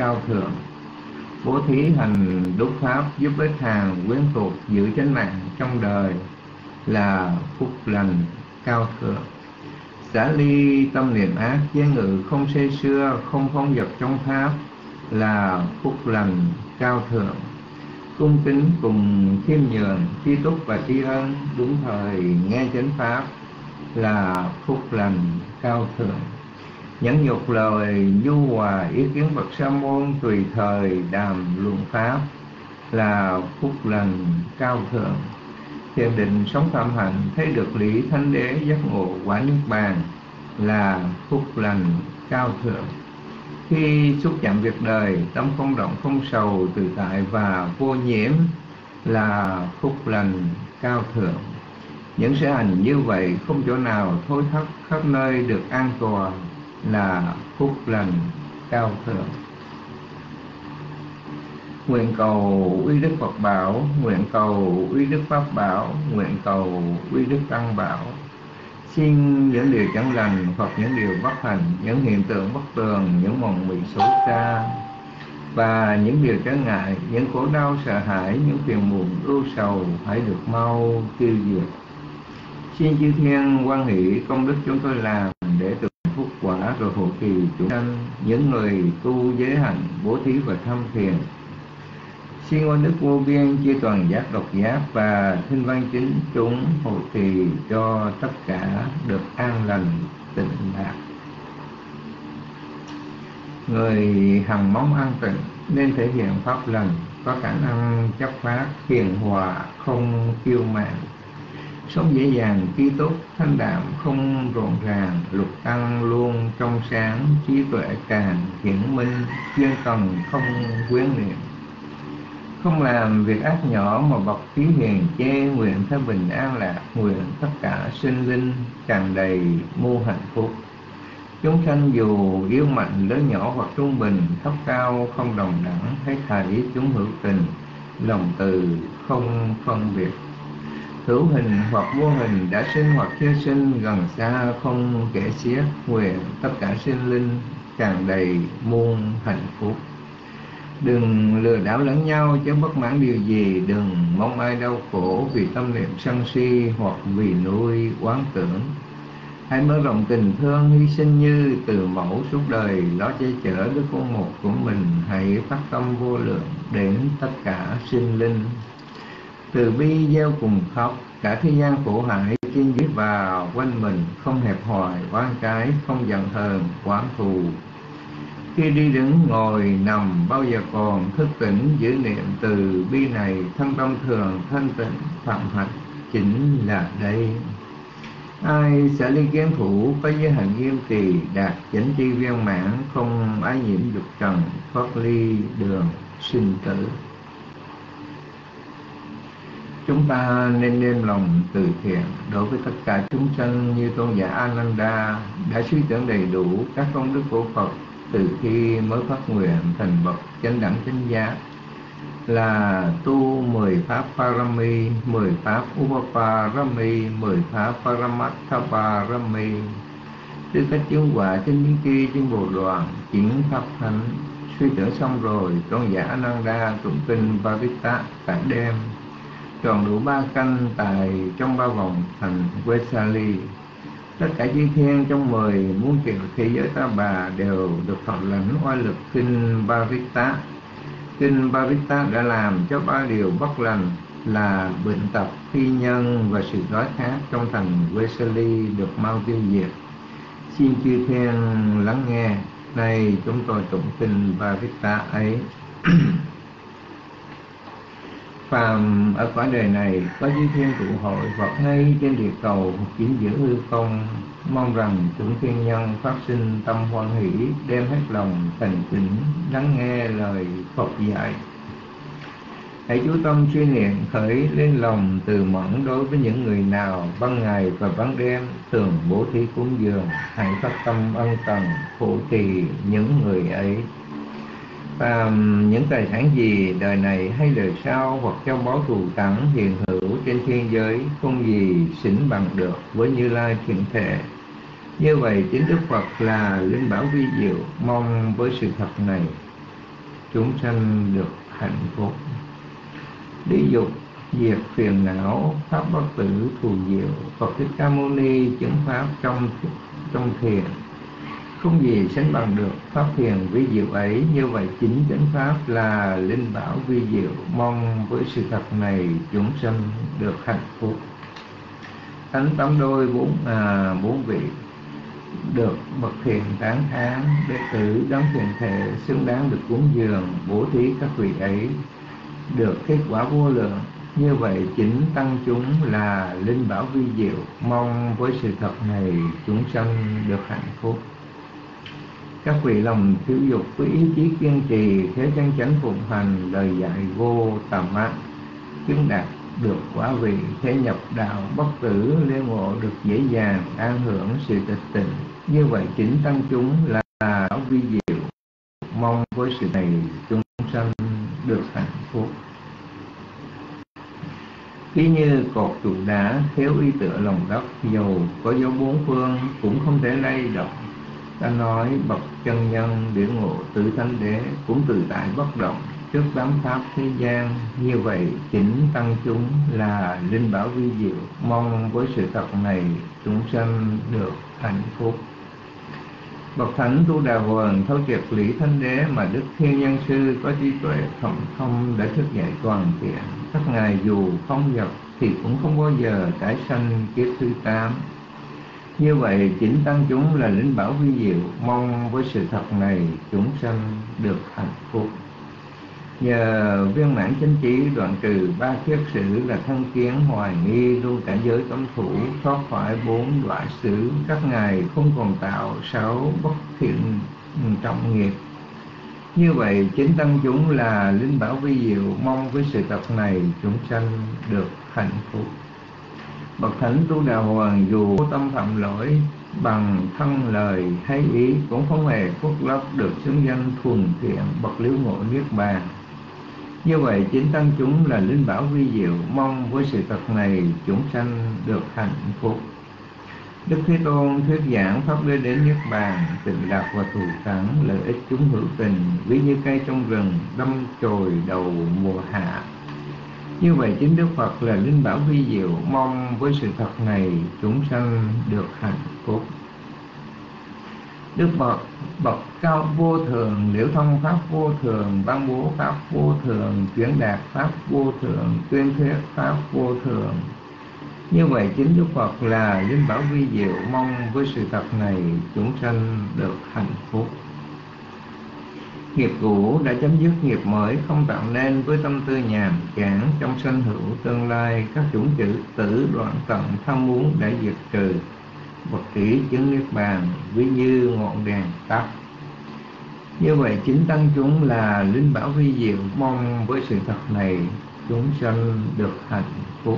cao thượng. Bố thí hành đúc pháp giúp ích hàng quyến thuộc giữ chánh mạng trong đời là phúc lành cao thượng. Xả ly tâm niệm ác, chế ngự không say sưa, không phóng dật trong pháp là phúc lành cao thượng. Cung kính cùng khiêm nhường, tri túc và tri ân, đúng thời nghe chánh pháp là phúc lành cao thượng. Nhẫn nhục lời du hòa, ý kiến bậc sa môn tùy thời đàm luận pháp là phúc lành cao thượng. Thiền định sống phạm hạnh, thấy được lý thánh đế giác ngộ quả niết bàn là phúc lành cao thượng. Khi xúc chạm việc đời, tâm không động không sầu, tự tại và vô nhiễm là phúc lành cao thượng. Những sở hành như vậy không chỗ nào thối thất, khắp nơi được an toàn là phúc lành cao thượng. Nguyện cầu uy đức Phật bảo, nguyện cầu uy đức Pháp bảo, nguyện cầu uy đức Tăng bảo. Xin những điều chẳng lành hoặc những điều bất hạnh, những hiện tượng bất tường, những mộng mị xấu xa và những điều trở ngại, những khổ đau sợ hãi, những phiền muộn ưu sầu hãy được mau tiêu diệt. Xin chư thiên hoan hỷ công đức chúng tôi làm để được phúc quả rồi hộ trì chúng sanh, những người tu giới hạnh, bố thí và tham thiền. Xin oai đức vô biên chia toàn giác độc giác và thinh văn chính chúng hộ trì cho tất cả được an lành tịnh lạc. Người hằng mong an tịnh nên thể hiện pháp lành, có khả năng chấp pháp hiền hòa, không kiêu mạn, sống dễ dàng tri túc thanh đạm, không rộn ràng, lục tăng luôn trong sáng, trí tuệ càng hiển minh, chuyên cần không quyến niệm. Không làm việc ác nhỏ mà bậc trí hiền chê, nguyện thái bình an lạc, nguyện tất cả sinh linh tràn đầy muôn hạnh phúc. Chúng sanh dù yếu mạnh lớn nhỏ hoặc trung bình, thấp cao không đồng đẳng, hết thảy chúng hữu tình, lòng từ không phân biệt. Hữu hình hoặc vô hình, đã sinh hoặc chưa sinh, gần xa không kể xiết, nguyện tất cả sinh linh tràn đầy muôn hạnh phúc. Đừng lừa đảo lẫn nhau chứ bất mãn điều gì, đừng mong ai đau khổ vì tâm niệm sân si hoặc vì nuôi oán tưởng. Hãy mở rộng tình thương, hy sinh như từ mẫu suốt đời, lo che chở đứa con một của mình. Hãy phát tâm vô lượng đến tất cả sinh linh. Từ bi gieo cùng khóc, cả thế gian khổ hại trên dưới và quanh mình, không hẹp hòi oán trái, không giận hờn oán thù. Khi đi đứng ngồi nằm bao giờ còn thức tỉnh giữ niệm từ bi này, thân tâm thường thanh tịnh, phạm hạnh chính là đây. Ai sẽ ly kiến thủ, có giới hạnh nghiêm trì, đạt chánh tri viên mãn, không ái nhiễm dục trần, thoát ly đường sinh tử. Chúng ta nên đem lòng từ thiện đối với tất cả chúng sanh, như tôn giả Ananda đã suy tưởng đầy đủ các công đức của Phật từ khi mới phát nguyện thành bậc chánh đẳng chánh giác, là tu 10 pháp Parami, 10 pháp Upaparami, 10 pháp Paramatthaparami, tư cách chứng quả trên biến tri trên bồ đoàn chứng pháp thánh. Suy tưởng xong rồi, tôn giả Ananda tụng kinh Paritta cả đêm, tròn đủ 3 canh tại trong 3 vòng thành Vesali. Tất cả chư thiên trong 10 muôn triệu thế giới ta bà đều được thọ lãnh oai lực kinh Paritta. Kinh Paritta đã làm cho 3 điều bất lành là bệnh tật, thi nhân và sự đói khát trong thành Vesali được mau tiêu diệt. Xin chư thiên lắng nghe, nay chúng tôi tụng kinh Paritta ấy. Phàm ở cõi đời này có chư thiên tụ hội hoặc hay trên địa cầu chính giữa hư không, mong rằng chúng thiên nhân phát sinh tâm hoan hỷ, đem hết lòng thành kính lắng nghe lời Phật dạy. Hãy chú tâm suy niệm khởi lên lòng từ mẫn đối với những người nào ban ngày và ban đêm thường bố thí cúng dường. Hãy phát tâm ân cần hộ trì những người ấy. Và những tài sản gì đời này hay đời sau hoặc trong báu thù thắng hiện hữu trên thiên giới không gì sánh bằng được với Như Lai thiện thể. Như vậy chính Đức Phật là linh bảo vi diệu. Mong với sự thật này chúng sanh được hạnh phúc. Lý dục diệt phiền não, pháp bất tử thù diệu. Phật Thích Ca Mâu Ni chứng pháp trong thiền, không gì sánh bằng được pháp thiền vi diệu ấy. Như vậy chính chánh pháp là linh bảo vi diệu. Mong với sự thật này chúng sanh được hạnh phúc. Thánh tấm đôi bốn vị được bậc thiền tán thán, đệ tử đấng thiền thể xứng đáng được cúng dường bố thí các vị ấy, được kết quả vô lượng. Như vậy chính tăng chúng là linh bảo vi diệu. Mong với sự thật này chúng sanh được hạnh phúc. Các vị lòng thiếu dục với ý chí kiên trì, thế chân chánh phụng hành lời dạy vô tầm mắt, chứng đạt được quả vị, thế nhập đạo bất tử, liên ngộ được dễ dàng, an hưởng sự tịch tịnh. Như vậy chính tăng chúng là bảo vi diệu. Mong với sự này chúng sanh được hạnh phúc. Ví như cột trụ đá khéo y tựa lòng đất, dầu có gió bốn phương cũng không thể lay động. Ta nói bậc chân nhân điển ngộ tự thánh đế cũng tự tại bất động trước đám pháp thế gian. Như vậy chính tăng chúng là linh bảo vi diệu. Mong với sự thật này chúng sanh được hạnh phúc. Bậc thánh Tu Đà Hoàng thấu triệt lý thánh đế mà Đức Thiên Nhân Sư có trí tuệ thậm thông đã thức dạy toàn thiện. Các ngài dù không nhập thì cũng không bao giờ tái sanh kiếp thứ 8. Như vậy chính tăng chúng là linh bảo vi diệu. Mong với sự thật này chúng sanh được hạnh phúc. Nhờ viên mãn chánh trí đoạn trừ 3 kiết sử là thân kiến, hoài nghi, luôn cảnh giới cấm thủ, thoát khỏi 4 loại xứ. Các ngài không còn tạo 6 bất thiện trọng nghiệp. Như vậy chính tăng chúng là linh bảo vi diệu. Mong với sự thật này chúng sanh được hạnh phúc. Bậc thánh Tu Đà Hoàng dù vô tâm phạm lỗi, bằng thân lời hay ý cũng không hề khuất lấp được xứng danh thuần thiện, bậc liễu ngộ niết bàn. Như vậy chính tăng chúng là linh bảo vi diệu. Mong với sự thật này chúng sanh được hạnh phúc. Đức Thế Tôn thuyết giảng pháp đưa đến niết bàn, tịnh lạc và thù thắng, lợi ích chúng hữu tình, ví như cây trong rừng đâm chồi đầu mùa hạ. Như vậy chính Đức Phật là linh bảo vi diệu. Mong với sự thật này chúng sanh được hạnh phúc. Đức bậc cao vô thường, liễu thông pháp vô thường, ban bố pháp vô thường, chuyển đạt pháp vô thường, tuyên thuyết pháp vô thường. Như vậy chính Đức Phật là linh bảo vi diệu. Mong với sự thật này chúng sanh được hạnh phúc. Nghiệp cũ đã chấm dứt, nghiệp mới không tạo nên với tâm tư nhàm chán. Trong sanh hữu tương lai, các chủng tử đoạn tận tham muốn đã diệt trừ. Bậc tỷ chứng niết bàn, ví như ngọn đèn tắt. Như vậy chính tăng chúng là linh bảo vi diệu. Mong với sự thật này chúng sanh được hạnh phúc.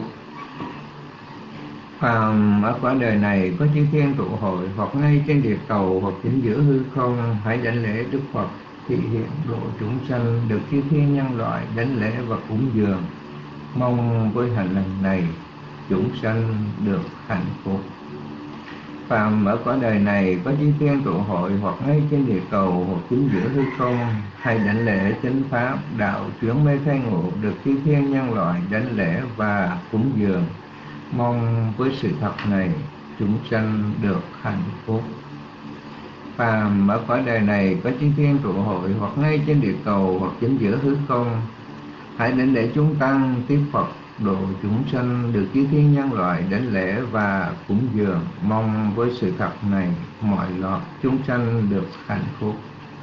Phàm ở cõi đời này có chư thiên tụ hội, hoặc ngay trên địa cầu, hoặc chính giữa hư không, hãy đảnh lễ Đức Phật, thị hiện độ chúng sanh được chư thiên nhân loại đảnh lễ và cúng dường. Mong với hành lần này chúng sanh được hạnh phúc. Phàm ở cõi đời này có chư thiên tụ hội, hoặc ngay trên địa cầu, hoặc chính giữa hư không, hãy đảnh lễ chánh pháp đạo chuyển mê khai ngộ được chư thiên nhân loại đảnh lễ và cúng dường. Mong với sự thật này chúng sanh được hạnh phúc. Phàm ở cõi đời này có chư thiên tụ hội, hoặc ngay trên địa cầu, hoặc chính giữa hư không, hãy đảnh lễ chúng tăng tiếp Phật độ chúng sanh được chư thiên nhân loại đảnh lễ và cúng dường. Mong với sự thật này mọi loài chúng sanh được hạnh phúc.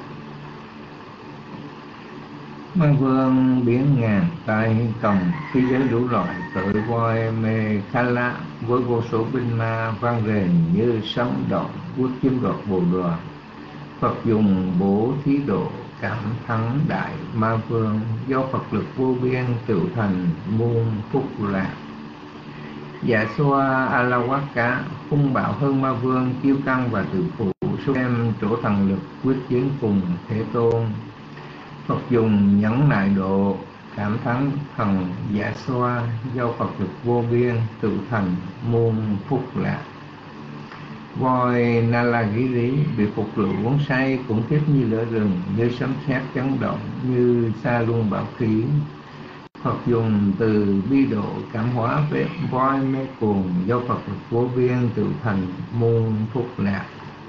Ma vương biến ngàn tay cầm khí giới đủ loại, tội voi mê kha lạ với vô số binh ma vang rền như sấm động, quốc chiếm đoạt bồ đoàn. Phật dùng bố thí độ cảm thắng đại ma vương, do Phật lực vô biên tự thành muôn phúc lạc. Dạ xoa Alawaka hung bạo hơn ma vương, kiêu căng và tự phụ, số em chỗ thần lực quyết chiến cùng Thế Tôn. Phật dùng nhẫn nại độ cảm thắng thần Dạ xoa, do Phật lực vô biên tự thành muôn phúc lạc. Voi Nalagiri bị phục rượu uống say cũng tiếp như lửa rừng, như sấm sét chấn động, như sa luân bão khí. Phật dùng từ bi độ cảm hóa với voi mê cuồng, do Phật lực vô biên tự thành muôn phúc lạc.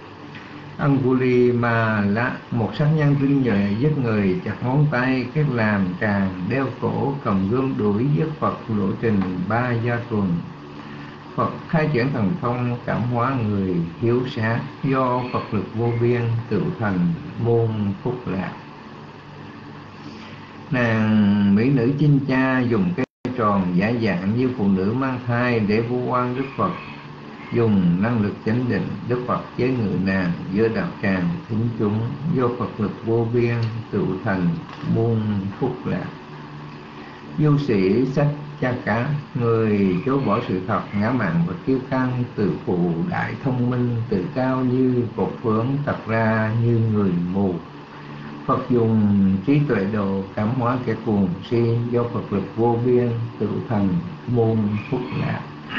Angulimala, một sát nhân tinh nhuệ, giết người chặt ngón tay, kết làm tràng, đeo cổ, cầm gươm đuổi giết Phật, lộ trình 3 gia tuần. Phật khai triển thần thông cảm hóa người hiếu sát, do Phật lực vô biên tự thành muôn phúc lạc. Nàng mỹ nữ Chinh Cha dùng cây tròn giả dạng như phụ nữ mang thai để vu oan Đức Phật. Dùng năng lực chánh định, Đức Phật chế ngự nàng giữa đạo tràng thính chúng, do Phật lực vô biên tự thành muôn phúc lạc. Du sĩ Sách Cha Cá, người chối bỏ sự thật, ngã mạn và kiêu căng, tự phụ đại thông minh, tự cao như cột phướng, thật ra như người mù. Phật dùng trí tuệ độ cảm hóa kẻ cuồng si, do Phật lực vô biên tự thành muôn phúc lạc.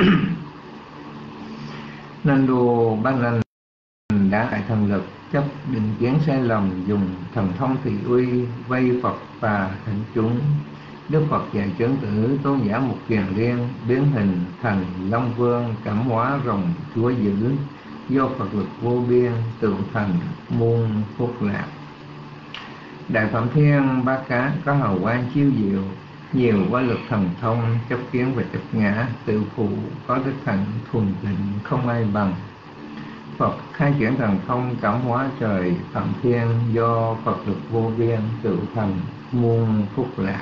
Nandu Banan đã đại thần lực, chấp định kiến sai lầm, dùng thần thông thị uy vây Phật và thánh chúng. Đức Phật dạy trưởng tử tôn giả Mục Kiền Liên biến hình thành Long Vương, cảm hóa rồng chúa dữ, do Phật lực vô biên tự thành muôn phúc lạc. Đại Phạm Thiên Ba Cá có hào quang chiếu diệu, nhiều quá lực thần thông, chấp kiến và chấp ngã, tự phụ có đức hạnh thuần tịnh không ai bằng. Phật khai triển thần thông cảm hóa trời Phạm Thiên, do Phật lực vô biên tự thành muôn phúc lạc.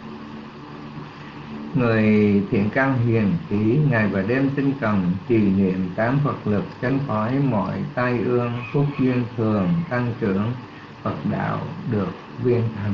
Người thiện căn hiền trí, ngày và đêm tinh cần trì niệm 8 Phật lực, tránh khỏi mọi tai ương, phúc duyên thường tăng trưởng, Phật đạo được viên thành.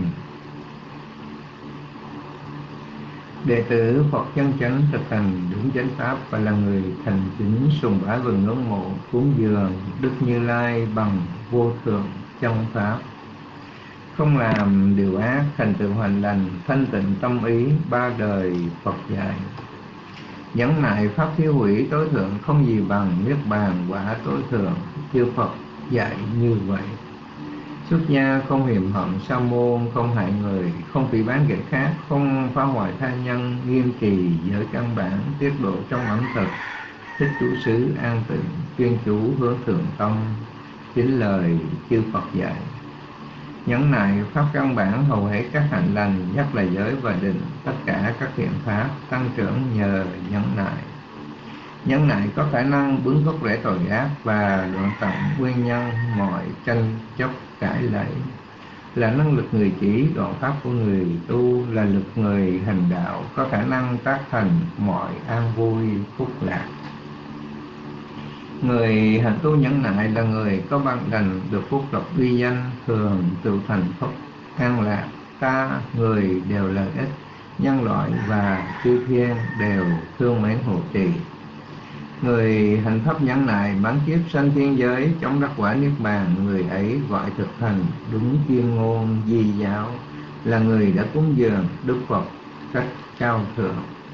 Đệ tử Phật chân chánh thực hành đúng chánh pháp và là người thành kính sùng bái và ngưỡng mộ cúng dường Đức Như Lai bằng vô thượng chân pháp. Không làm điều ác, thành tựu hành lành, thanh tịnh tâm ý, 3 đời Phật dạy. Nhẫn nại pháp thiếu hủy tối thượng, không gì bằng niết bàn quả tối thượng, chư Phật dạy như vậy. Xuất gia không hiềm hận, sa môn không hại người, không phỉ báng kẻ khác, không phá hoại tha nhân, nghiêm trì giới căn bản, tiết độ trong ẩm thực, thích chủ xứ an tịnh, chuyên chủ hướng thượng tâm, chính lời chư Phật dạy. Nhẫn nại pháp căn bản, hầu hết các hạnh lành, nhất là giới và định, tất cả các thiện pháp tăng trưởng nhờ nhẫn nại. Nhẫn nại có khả năng bứng gốc rễ tội ác và đoạn tận nguyên nhân mọi tranh chấp cãi lẫy, là năng lực người chỉ, đoạn pháp của người tu, là lực người hành đạo, có khả năng tác thành mọi an vui phúc lạc. Người hành tu nhẫn nại là người có ban đành được phúc lộc uy danh, thường tự thành phúc an lạc. Ta người đều lợi ích, nhân loại và chư thiên đều thương mến hộ trì. Người hành pháp nhẫn nại bán kiếp sanh thiên giới, chống đắc quả niết bàn, người ấy gọi thực hành đúng chuyên ngôn di giáo, là người đã cúng dường Đức Phật cách cao thượng.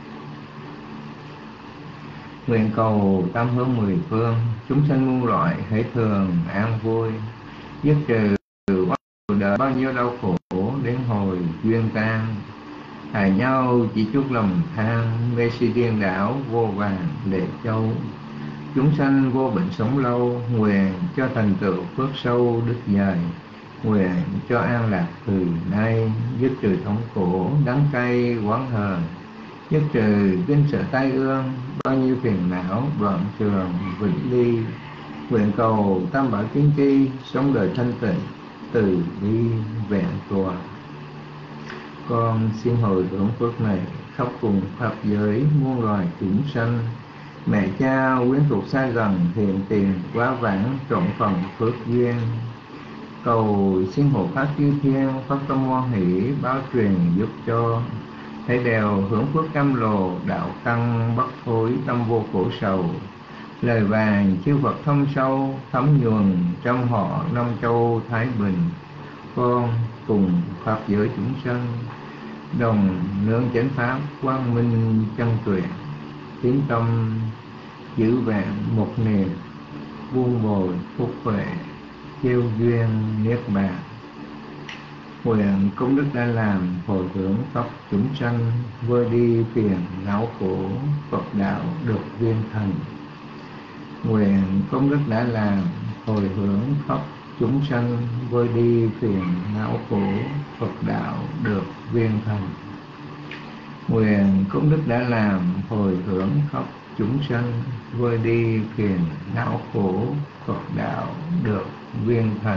Nguyện cầu tam hướng 10 phương, chúng sanh muôn loại hãy thường an vui, dứt trừ đời bao nhiêu đau khổ đến hồi duyên tan. Hài nhau chỉ chút lòng tham, mê si điên đảo vô vàng lệ châu. Chúng sanh vô bệnh sống lâu, nguyện cho thành tựu phước sâu đức dài. Nguyện cho an lạc từ nay, dứt trừ thống khổ đắng cay oán hờn, dứt trừ kinh sợ tai ương, bao nhiêu phiền não đoạn trường vĩnh ly. Nguyện cầu tam bảo kiến tri, sống đời thanh tịnh từ bi vẹn toàn. Con xin hồi hướng phước này khắp cùng pháp giới muôn loài chúng sanh. Mẹ cha quyến thuộc xa gần, hiện tiền quá vãng trọn phần phước duyên. Cầu xin hộ pháp chư thiên, phát tâm hoan hỷ báo truyền giúp cho. Hãy đều hưởng phước cam lồ, đạo căn bất thối, tâm vô khổ sầu. Lời vàng chư Phật thâm sâu, thấm nhuần trong họ năm châu Thái Bình. Con cùng pháp giới chúng sanh, đồng nương chánh pháp quang minh chân tuyệt, tín tâm giữ vẹn một niềm, buông bồi phúc huệ, chiêu duyên niết bàn. Nguyện công đức đã làm, hồi hướng khắp chúng sanh, vơi đi phiền não khổ, Phật đạo được viên thành. Nguyện công đức đã làm, hồi hướng khắp chúng sanh, vơi đi phiền não khổ, Phật đạo được viên thành. Nguyện công đức đã làm, hồi hướng khắp chúng sanh, vơi đi phiền não khổ, Phật đạo được viên thành.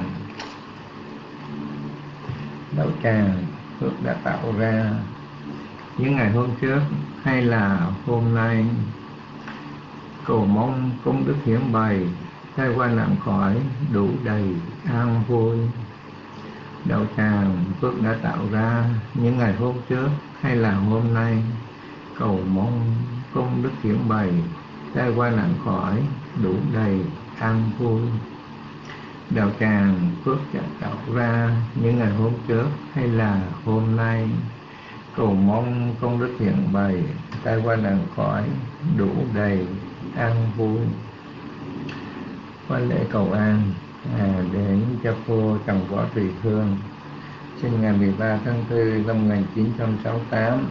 Đạo tràng phước đã tạo ra những ngày hôm trước hay là hôm nay, cầu mong công đức hiển bày, tai qua nạn khỏi, đủ đầy an vui. Đạo tràng phước đã tạo ra những ngày hôm trước hay là hôm nay, cầu mong công đức hiển bày, tai qua nạn khỏi, đủ đầy an vui. Đạo tràng phước đã tạo ra những ngày hôm trước hay là hôm nay, cầu mong công đức hiện bày, tai qua nạn khỏi, đủ đầy an vui. Qua lễ cầu an đến cho cô Trần Võ Thùy Hương, sinh ngày 13 tháng 4 năm 1968,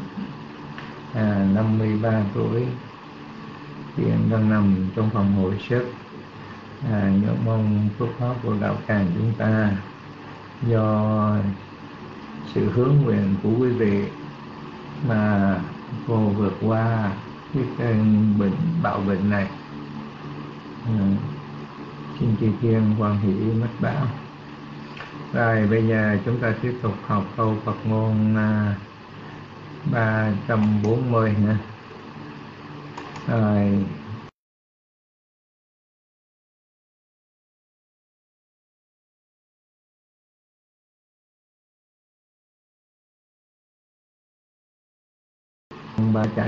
53 tuổi, hiện đang nằm trong phòng hồi sức. Nhớ mong phước pháp của đạo tràng chúng ta do sự hướng nguyện của quý vị mà cô vượt qua cái cơn bạo bệnh này. Xin chư thiên hoan hỷ mách bảo. Rồi bây giờ chúng ta tiếp tục học câu Phật ngôn 340 nha. Rồi ba chạy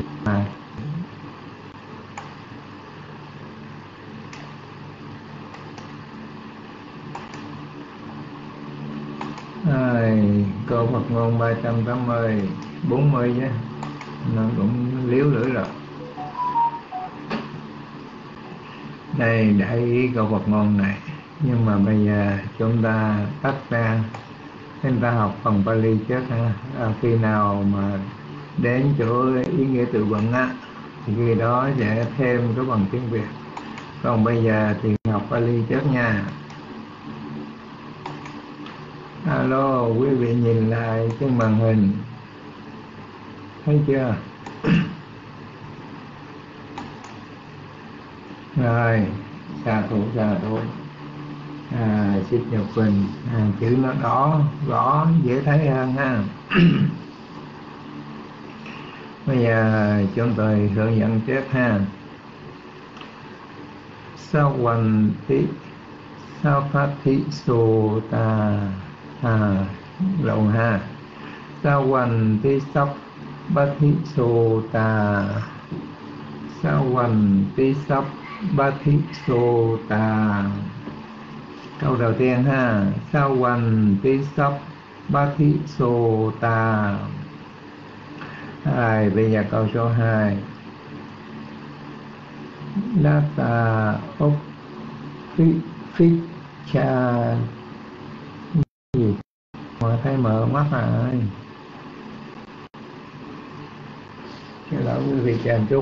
câu Phật ngôn 380 40 nhé, nó cũng liếu lưỡi rồi. Đây đã ý câu Phật ngôn này, nhưng mà bây giờ chúng ta tách ra, chúng ta học phần Pali trước ha. Khi nào mà đến chỗ ý nghĩa tự vận á, thì khi đó sẽ thêm cái bằng tiếng Việt. Còn bây giờ thì học Pali trước nha. Alo, quý vị nhìn lại trên màn hình, thấy chưa? Rồi, xà thủ. Xích Nhật Quỳnh, chữ nó đỏ, rõ, dễ thấy hơn ha. Bây giờ chúng tôi hướng dẫn tiếp ha. Savati Sota rộng ha. Savanti Sabbati Sota. Savanti Sabbati Sota. Câu đầu tiên ha. Savanti Sabbati Sota. Bây giờ câu số 2. Lata Ficha. Gì mà thấy mở mắt rồi. Cái lỗi quý vị chờ chút.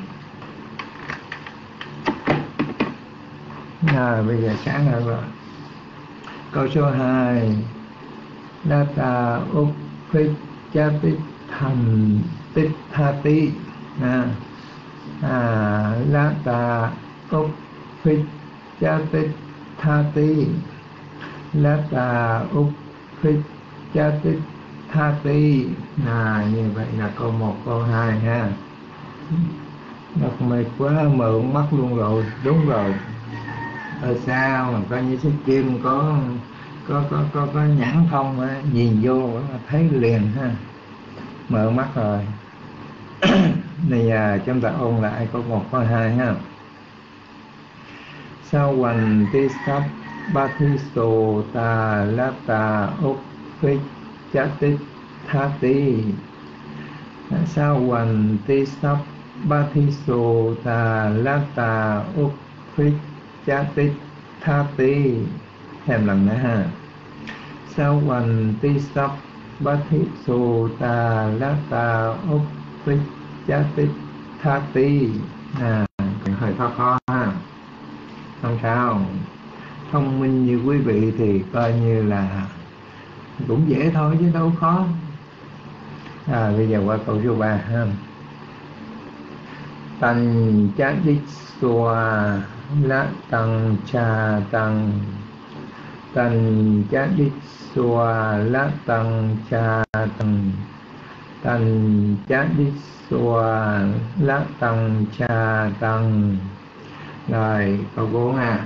Bây giờ sáng hơn rồi. Câu số 2. Lata Fichati thành tích thati. Lata Fichati thati. Lata Fichati thati. Như vậy là câu 1, câu 2 ha. Đọc mệt quá, mở mắt luôn rồi. Đúng rồi, ở sao mà coi như Thích Kim có nhãn thông á, nhìn vô thấy liền ha, mở mắt rồi. Bây giờ chúng ta ôn lại câu 1, câu 2 ha. Savanti Sabbati Sota Lata Fichati thati. Savanti Sabbati Sota Lata Chati Thati. Thêm lần nữa ha. Savanti Sap Bati Sota Lata Uppi Chati Thati. Hơi khó ha. Không sao. Thông minh như quý vị thì coi như là cũng dễ thôi chứ đâu khó. Bây giờ qua câu số 3 ha. Tăng cha đích xoa lá tăng cha tăng. Tăng cha đích xoa lá tăng cha tăng. Tăng cha đích xoa lá tăng cha tăng. Rồi câu 4 ha.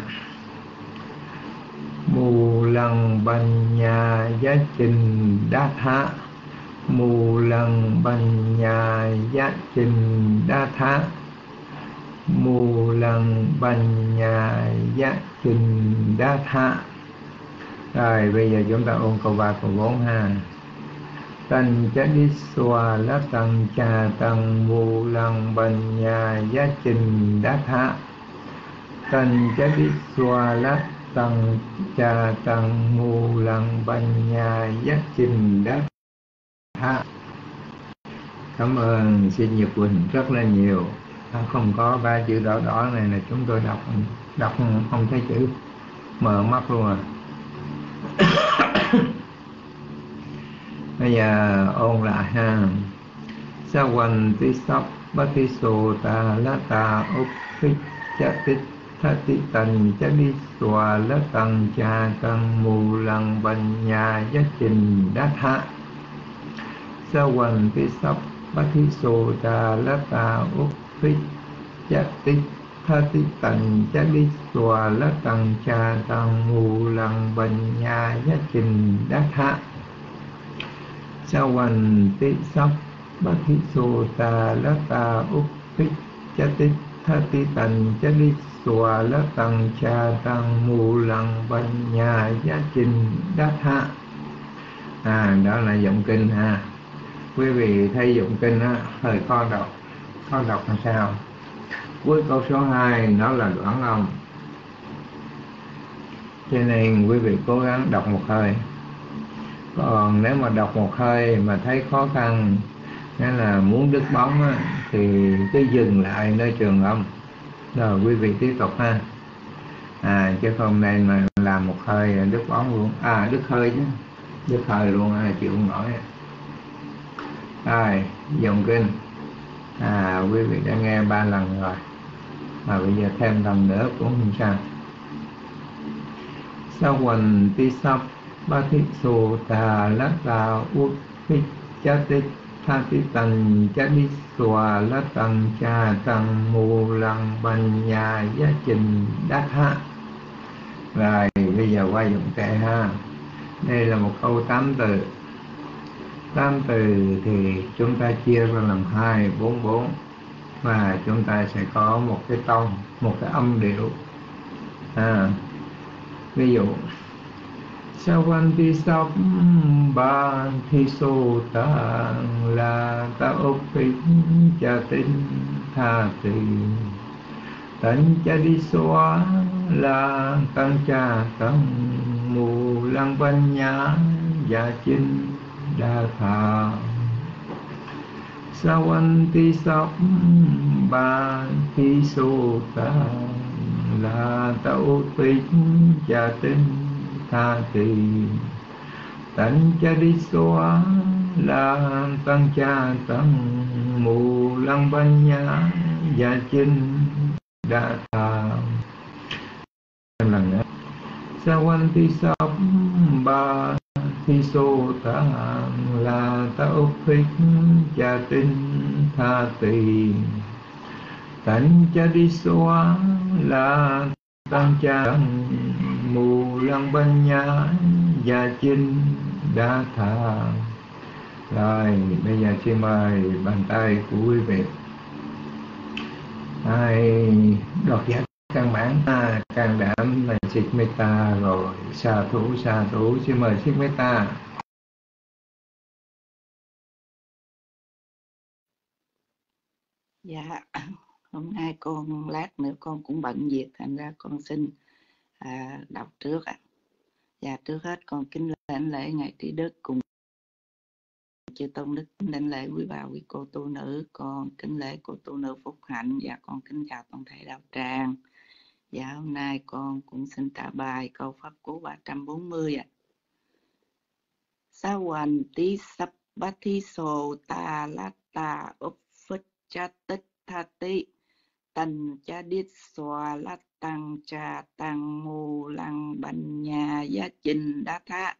Mù lăng banh nhà giá trình đá thá. Mù lăng banh nhà giá trình đá thá. Mù lăng banh nhà giá trình đá thá. Rồi bây giờ chúng ta ôn câu 3 câu 4 ha. Tăng chá đi xoa lá tăng cha tăng. Mù lăng banh nhà giá trình đá thá. Tăng chá đi xoa lá tăng cha tăng. Mù lăng banh nhà giá trình đá thá. Cảm ơn xin Nhật Quỳnh rất là nhiều. Không có 3 chữ đỏ đỏ này là chúng tôi đọc không thấy chữ, mở mắt luôn à. Bây giờ ôn lại ha. Savanti Sap Bati Sota Lata Uppi Chati Thati Tành Chadi Xoa Lá Tăng Cha Tăng. Mù lăng banh nhà giá trình đá thá. Savanti Sap Bati Sota Lata Uppi Chati Thati Tành Chadi Xoa Lá Tăng Cha Tăng. Mù lăng banh nhà giá trình đá thá. Savanti Sap Bati Sota Lata Uppi Chati Thati Tành Chadi Xoa Lá Tăng Cha Tăng. Mù lăng banh nhà giá trình đá thá. Đó là giọng kinh ha. Quý vị thấy giọng kinh á hơi khó đọc làm sao. Cuối câu số 2 nó là đoạn âm, cho nên quý vị cố gắng đọc một hơi. Còn nếu mà đọc một hơi mà thấy khó khăn, nghĩa là muốn đứt bóng á, thì cứ dừng lại nơi trường âm rồi quý vị tiếp tục ha. Chứ không nên mà làm một hơi đứt bóng luôn. Đứt hơi chứ, đứt hơi luôn chịu không nổi. Rồi dòng kinh quý vị đã nghe 3 lần rồi, mà bây giờ thêm lần nữa cũng không sao. Savanti Sap Bati Sota Lata Uppi Chati Thati Tành Chadi Xoa Lá Tăng Cha Tăng. Mù lăng banh nhà giá trình đá thá. Rồi bây giờ qua dụng kệ ha. Đây là một câu 8 từ. 8 từ thì chúng ta chia ra làm 2, 4, 4. Và chúng ta sẽ có một cái tông, một cái âm điệu. Ví dụ Savanti Sap Bati Sota Lata Uppi Chati Thati Tành Chadi Xoa Lá Tăng Cha Tăng. Mù lăng banh nhà giá trình đá thá. Savanti Sap Bati Sota Lata Uppi Chati Thati Tành Chadi Xoa Lá Tăng Cha Tăng. Mù lăng banh nhà giá trình đá thá. Lần nữa. Savanti Sap Bati Sota Lata Uppi Chati Thati Tành Chadi Xoa Lá Tăng Cha Tăng. Mù lăng banh nhà giá trình đá thá. Rồi bây giờ xin mời bàn tay của quý vị. Đoạt giải căn bản can đảm là Sít Meta rồi. Sa thủ xin mời Sít Meta. Dạ Hôm nay con lát nữa con cũng bận việc, thành ra con xin đọc trước ạ. Và trước hết con kính đảnh lễ Ngài Trí Đức cùng chư tôn đức, đảnh lễ quý bà quý cô tu nữ, con kính lễ cô tu nữ Phúc Hạnh và con kính chào toàn thể đạo tràng. Và hôm nay con cũng xin trả bài câu pháp cú 340 ạ. Sawan tí sắp bát thi sồ ta lát ta úp phất cha tích tha tí tần cha đít xòa lát tăng cha tăng mù lăng bành nhà giá trình đá thá.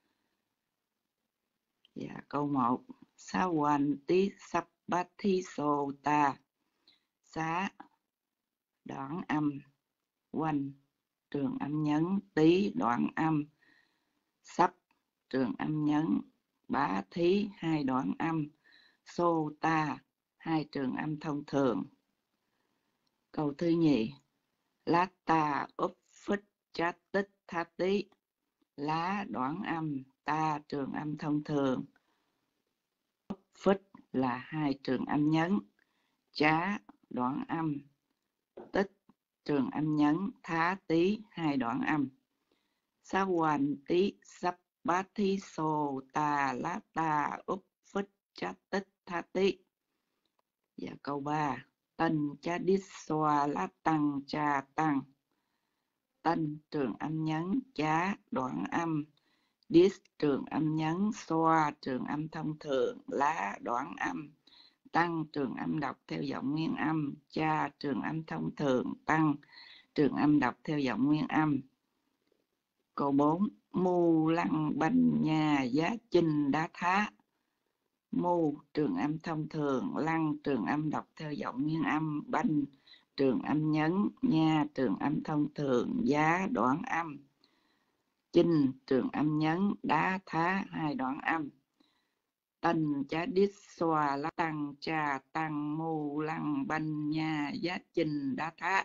Dạ, câu 1. Sawan tí sắp bát thi sồ ta. Xá đoạn âm, quanh trường âm nhấn, tí đoạn âm, sắp trường âm nhấn, bá thí hai đoạn âm, sô ta hai trường âm thông thường. Câu thứ nhì. Lá ta úp phích chát tích tha tí. Lá đoạn âm, ta trường âm thông thường. Úp phích là hai trường âm nhấn, chá đoạn âm, tích trường âm nhấn, thá tí hai đoạn âm. Sa hoàn tí sắp bá thí sô ta lá ta úp phích chát tích tha tí. Và câu 3. Tân cha đít xoa lá tăng cha tăng. Tân trường âm nhấn, chá đoạn âm, đít trường âm nhấn, xoa trường âm thông thường, lá đoạn âm, tăng trường âm đọc theo giọng nguyên âm, cha trường âm thông thường, tăng trường âm đọc theo giọng nguyên âm. Câu 4. Mu lăng banh nhà giá chinh đá thá. Mu trường âm thông thường, lăng trường âm đọc theo giọng nguyên âm, banh trường âm nhấn, nha trường âm thông thường, giá đoạn âm, chinh trường âm nhấn, đá thá hai đoạn âm. Tần chá đít xoa lá tăng cha tăng mu lăng banh nha giá chinh đá thá.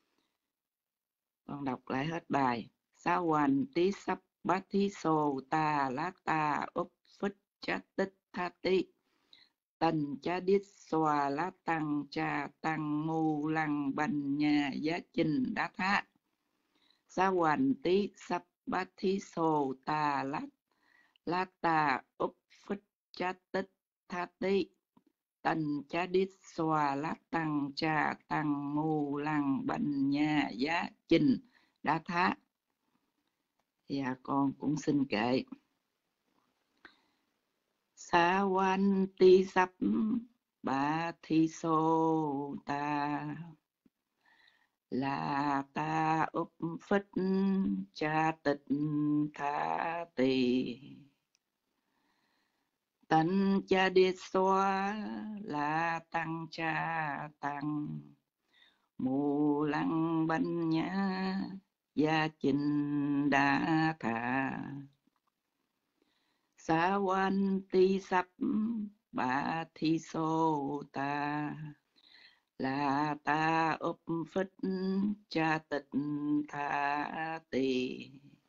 Con đọc lại hết bài. Sa hoàn tí sắp bát thí sô ta lá ta úp phích chá tích tha tí. Tần cha đít xoa lá tăng cha tăng mu lăng banh nhà giá chinh đá thá. Sa hoàn tí sắp bát thí sô ta lá ta úp phích chá tích tha tí. Tần cha đít xoa lá tăng cha tăng mu lăng banh nhà giá chinh đá thá. Dạ con cũng xin kệ. Sa quan ti sắp ba thi sô ta là ta úp phích cha tịch tha tỳ. Tần cha đi xoa là tăng cha tăng mù lăng banh nhá gia trình đã thả. Sa quan ti sắp ba thi sô ta là ta úp phích cha tịch tha tỳ.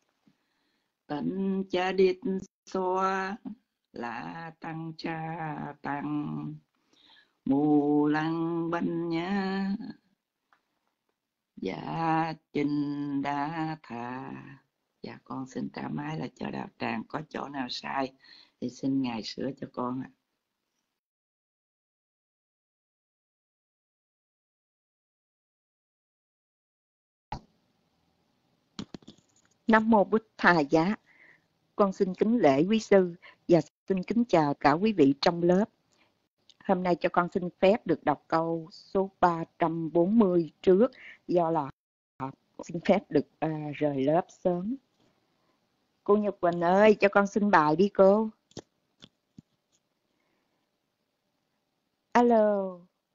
Tần cha đi xoa là tăng cha tăng mù lăng banh nhá dạ trình đã thà. Dạ con xin trả máy là cho đạo tràng, có chỗ nào sai thì xin Ngài sửa cho con ạ. Nam mô Bụt Thà Giá. Con xin kính lễ quý sư và xin kính chào cả quý vị trong lớp. Hôm nay cho con xin phép được đọc câu số 340 trước, do là xin phép được rời lớp sớm. Cô Nhật Quỳnh ơi, cho con xin bài đi cô. Alo.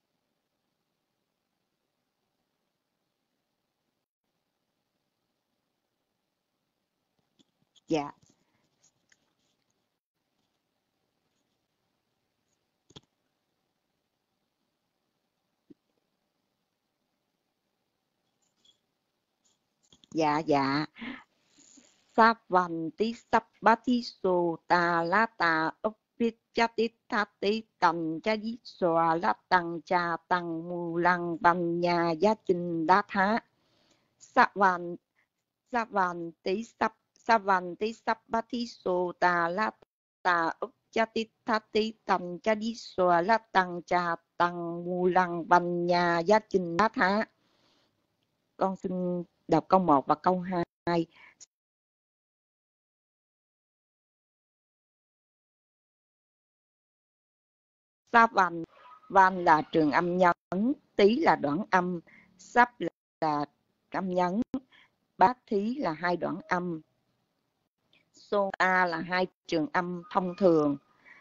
Dạ. Dạ. Savanti Sappati Sota Lata Vichatittati tần cha di xòa la tằng cha tằng mù lăng bành nhà gia trình đá thá sa van tí sắp bát thí sô tà la tà ức Vichatittati tần cha di xòa la tằng cha tằng mù lăng bành nhà gia trình đá thá. Con xin đọc câu 1 và câu 2. Sa van là trường âm nhấn, tí là đoạn âm, sắp là âm nhấn, bát thí là hai đoạn âm, sô ta là hai trường âm thông thường,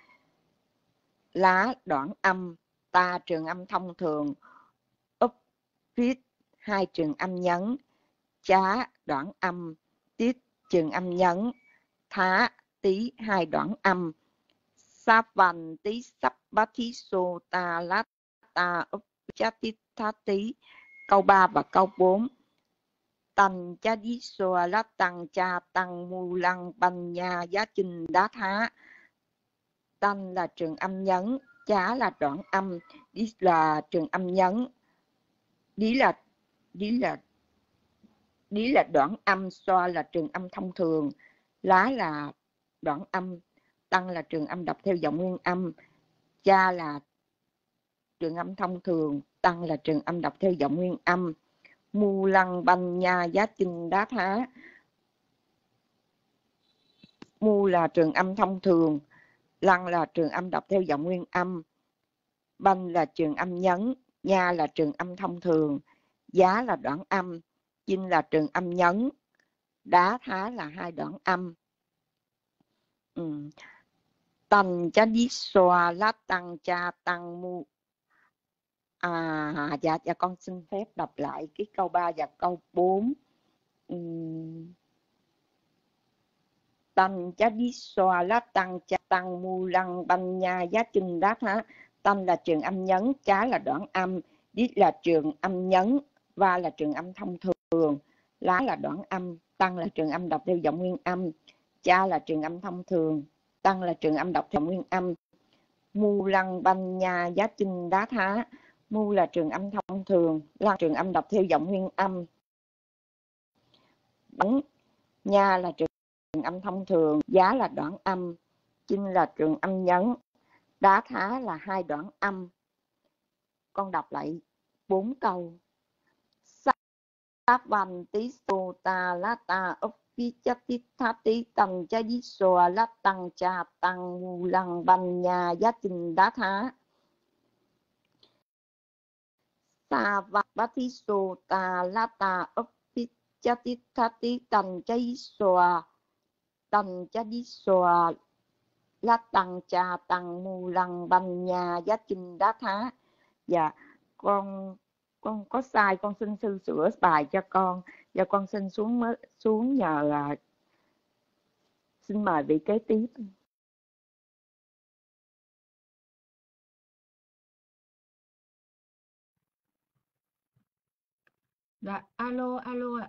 lá đoạn âm, ta trường âm thông thường, úp viết hai trường âm nhấn, chá đoạn âm, tiết trường âm nhấn, thá tí hai đoạn âm, sa van tí sắp bát thí sô ta lát ta úp chát tí thá tí. Câu 3 và câu 4. Tần cha di xoa lá tần cha tần mù lăng bành nhà giá trình đá thá. Tần là trường âm nhấn, chá là đoạn âm, đi là trường âm nhấn, đi là đoạn âm, xoa là trường âm thông thường, lá là đoạn âm, tăng là trường âm đọc theo giọng nguyên âm, cha là trường âm thông thường, tăng là trường âm đọc theo giọng nguyên âm. Mù lăng bành nhà giá trình đá thá. Mu là trường âm thông thường, lăng là trường âm đọc theo giọng nguyên âm, bành là trường âm nhấn, nha là trường âm thông thường, giá là đoạn âm, chinh là trường âm nhấn, đá thá là hai đoạn âm. Tần cha đi xoa lá tăng cha tăng mu. Dạ con xin phép đọc lại cái câu 3 và câu 4. Tần cha đi xoa lá tăng cha tăng mu lăng bành nhà giá trình đá thá. Tần là trường âm nhấn, chá là đoạn âm, đi là trường âm nhấn, va là trường âm thông thường, lá là đoạn âm, tăng là trường âm đọc theo giọng nguyên âm, cha là trường âm thông thường, tăng là trường âm đọc theo nguyên âm. Mu lăng bành nhà giá trình đá thá. Mu là trường âm thông thường, lăng trường âm đọc theo giọng nguyên âm. Bánh nha là trường âm thông thường, giá là đoạn âm, chinh là trường âm nhấn, đá thá là hai đoạn âm. Con đọc lại 4 câu. Sa van tí sô ta la ta ốc vi chất tí thá tí tần cha di xoa la tăng cha tăng mù lăng bành nhà giá trình đá thá. Sa van bát thí sô ta la ta ốc vi chất tí thá tí tần cha di xoa la tăng cha tăng mù lăng bành nhà giá trình đá thá. Dạ, con có sai, con xin sư sửa bài cho con, và con xin xuống nhờ xin mời vị kế tiếp. Dạ, alo ạ.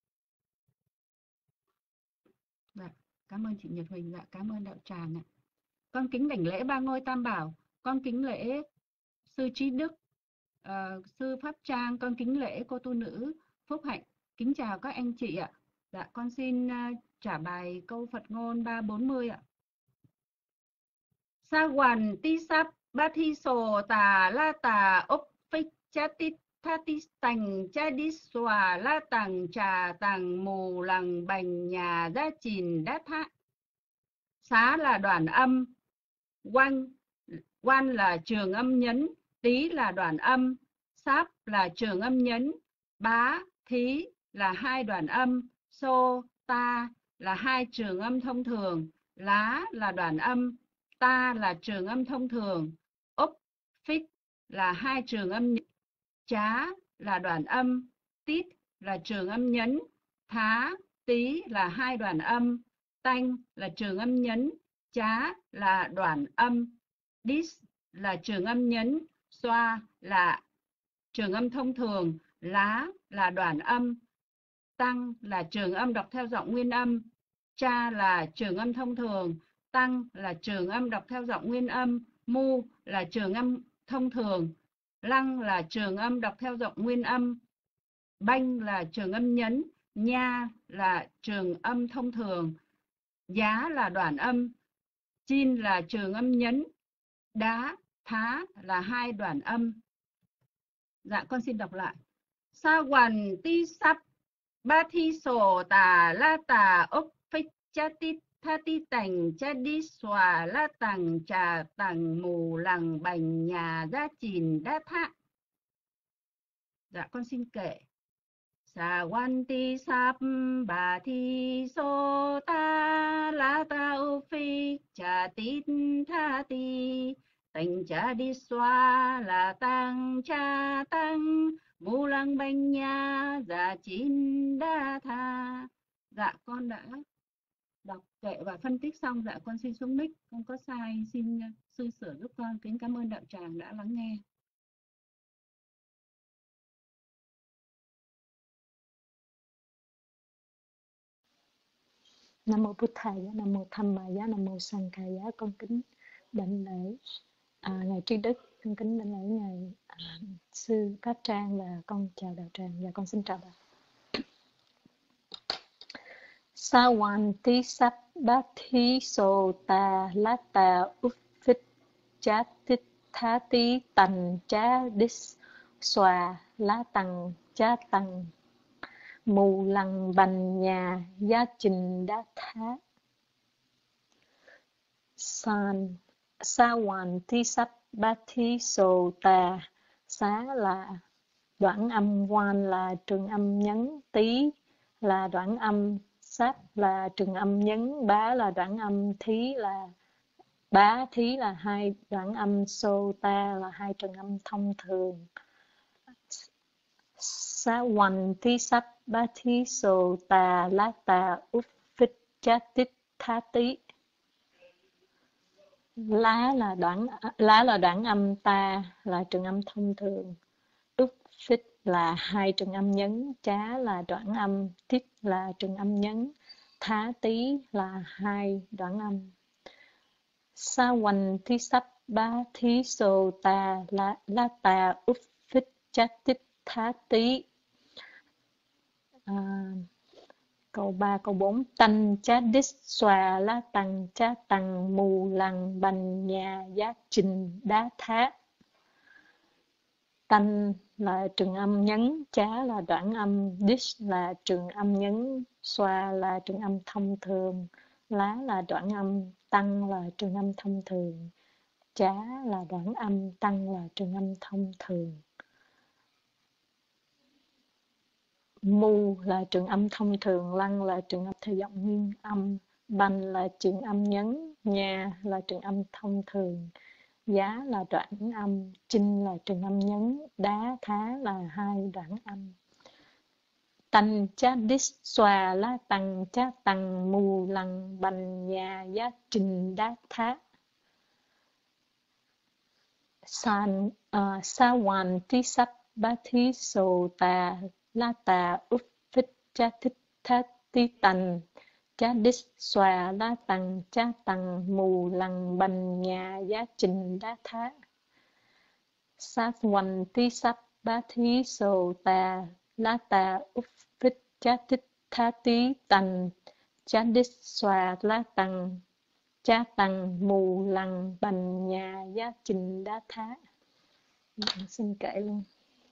Dạ, cảm ơn chị Nhật Huỳnh, dạ, cảm ơn đạo tràng ạ. Con kính đảnh lễ ba ngôi Tam Bảo, con kính lễ sư Trí Đức, sư Pháp Trang, con kính lễ cô tu nữ Phúc Hạnh, kính chào các anh chị ạ. Dạ, con xin trả bài câu Phật ngôn 340 ạ. Sa hoàn ti sắp bát thi sổ tà la tà ốc phích cha tít tha tí tành cha đi xòa la tàng trà tàng mù lằng bành nhà gia chìn đát thạ. Xá là đoạn âm, quan là trường âm nhấn, tí là đoạn âm, sáp là trường âm nhấn, bá, thí là hai đoạn âm, xô, ta là hai trường âm thông thường, lá là đoạn âm, ta là trường âm thông thường, úp, phích là hai trường âm nhấn, chá là đoạn âm, tít là trường âm nhấn, thá, tí là hai đoạn âm, tanh là trường âm nhấn, chá là đoạn âm, dis là trường âm nhấn, xoa là trường âm thông thường, lá là đoạn âm, tăng là trường âm đọc theo giọng nguyên âm, cha là trường âm thông thường, tăng là trường âm đọc theo giọng nguyên âm, mu là trường âm thông thường, lăng là trường âm đọc theo giọng nguyên âm, banh là trường âm nhấn, nha là trường âm thông thường, giá là đoạn âm, chin là trường âm nhấn, đá, thá là hai đoạn âm. Dạ, con xin đọc lại. Sa hoàn ti sắp ba thi sổ tà la tà ốc phích cha ti tha ti tành cha đi xòa la tằng trà tằng mù lằng bành nhà gia chìn đa thạ. Dạ, con xin kể. Sa quan ti sắp bà thi sô ta la ta ốc phích cha ti tha ti tành cha đi xòa la tằng cha tằng mù lăng bành nha gia chìn đa tha. Dạ, con đã đọc kệ và phân tích xong. Dạ, con xin xuống mic. Con có sai xin sư sửa giúp con. Kính cảm ơn đạo tràng đã lắng nghe. Nam mô Bụt Thầy, Nam mô Tham Ma Giá, Nam mô Sang Ca Giá. Con kính đảnh lễ ngài Trí Đức, con kính đảnh lễ ngài sư Pháp Trang và con chào đạo tràng và con xin chào đạo. Sa hoàn ti sắp bát thí sô ta lá ta úp phích chá tích thá tí tành chá đích xòa lá tằng chá tằng mù lằng bành nhà giá trình đá thá. Sa hoàn thi sắp bát thí sô ta. Xá là đoạn âm, quan là trường âm nhấn, tí là đoạn âm, sắp là trường âm nhấn, bá là đoạn âm, thí là hai đoạn âm, sô ta là hai trường âm thông thường. Sa hoàn thi sắp bá thí sô ta lá ta úp phích chá tích thá tí. Lá là đoạn âm, ta là trường âm thông thường, úp phích là hai trường âm nhấn, chá là đoạn âm, tích là trường âm nhấn, thá tí là hai đoạn âm. Sa hoành thi sắp bá thí sô ta la ta úp phích chá tích thá tí. Câu 3, câu 4. Tanh chá đích xòa la tằng chá tằng mù lằng bành nhà giá trình đá thá. Tanh là trường âm nhấn, chá là đoạn âm, đích là trường âm nhấn, xòa là trường âm thông thường, lá là đoạn âm, tăng là trường âm thông thường, chá là đoạn âm, tăng là trường âm thông thường. Mu là trường âm thông thường, lăng là trường âm theo giọng nguyên âm, bành là trường âm nhấn, nha là trường âm thông thường, giá là đoạn âm, chinh là trường âm nhấn, đá thá là hai đoạn âm. Tanh chá đích xòa lá tằng chá tằng mù lằng bành nhà giá trình đá thá. Sa hoàn tí sắp bá thí sô ta la ta úp phích chá thích thá tí tành chá đích xòa la tằng chá tằng mù lằng bành nhà giá trình đá thá. Sa hoành tí sắp bá thí sô ta la ta úp phích chá thích thá tí tành chá đích xòa la tằng chá tằng mù lằng bành nhà giá trình đá thá. Xin kể luôn.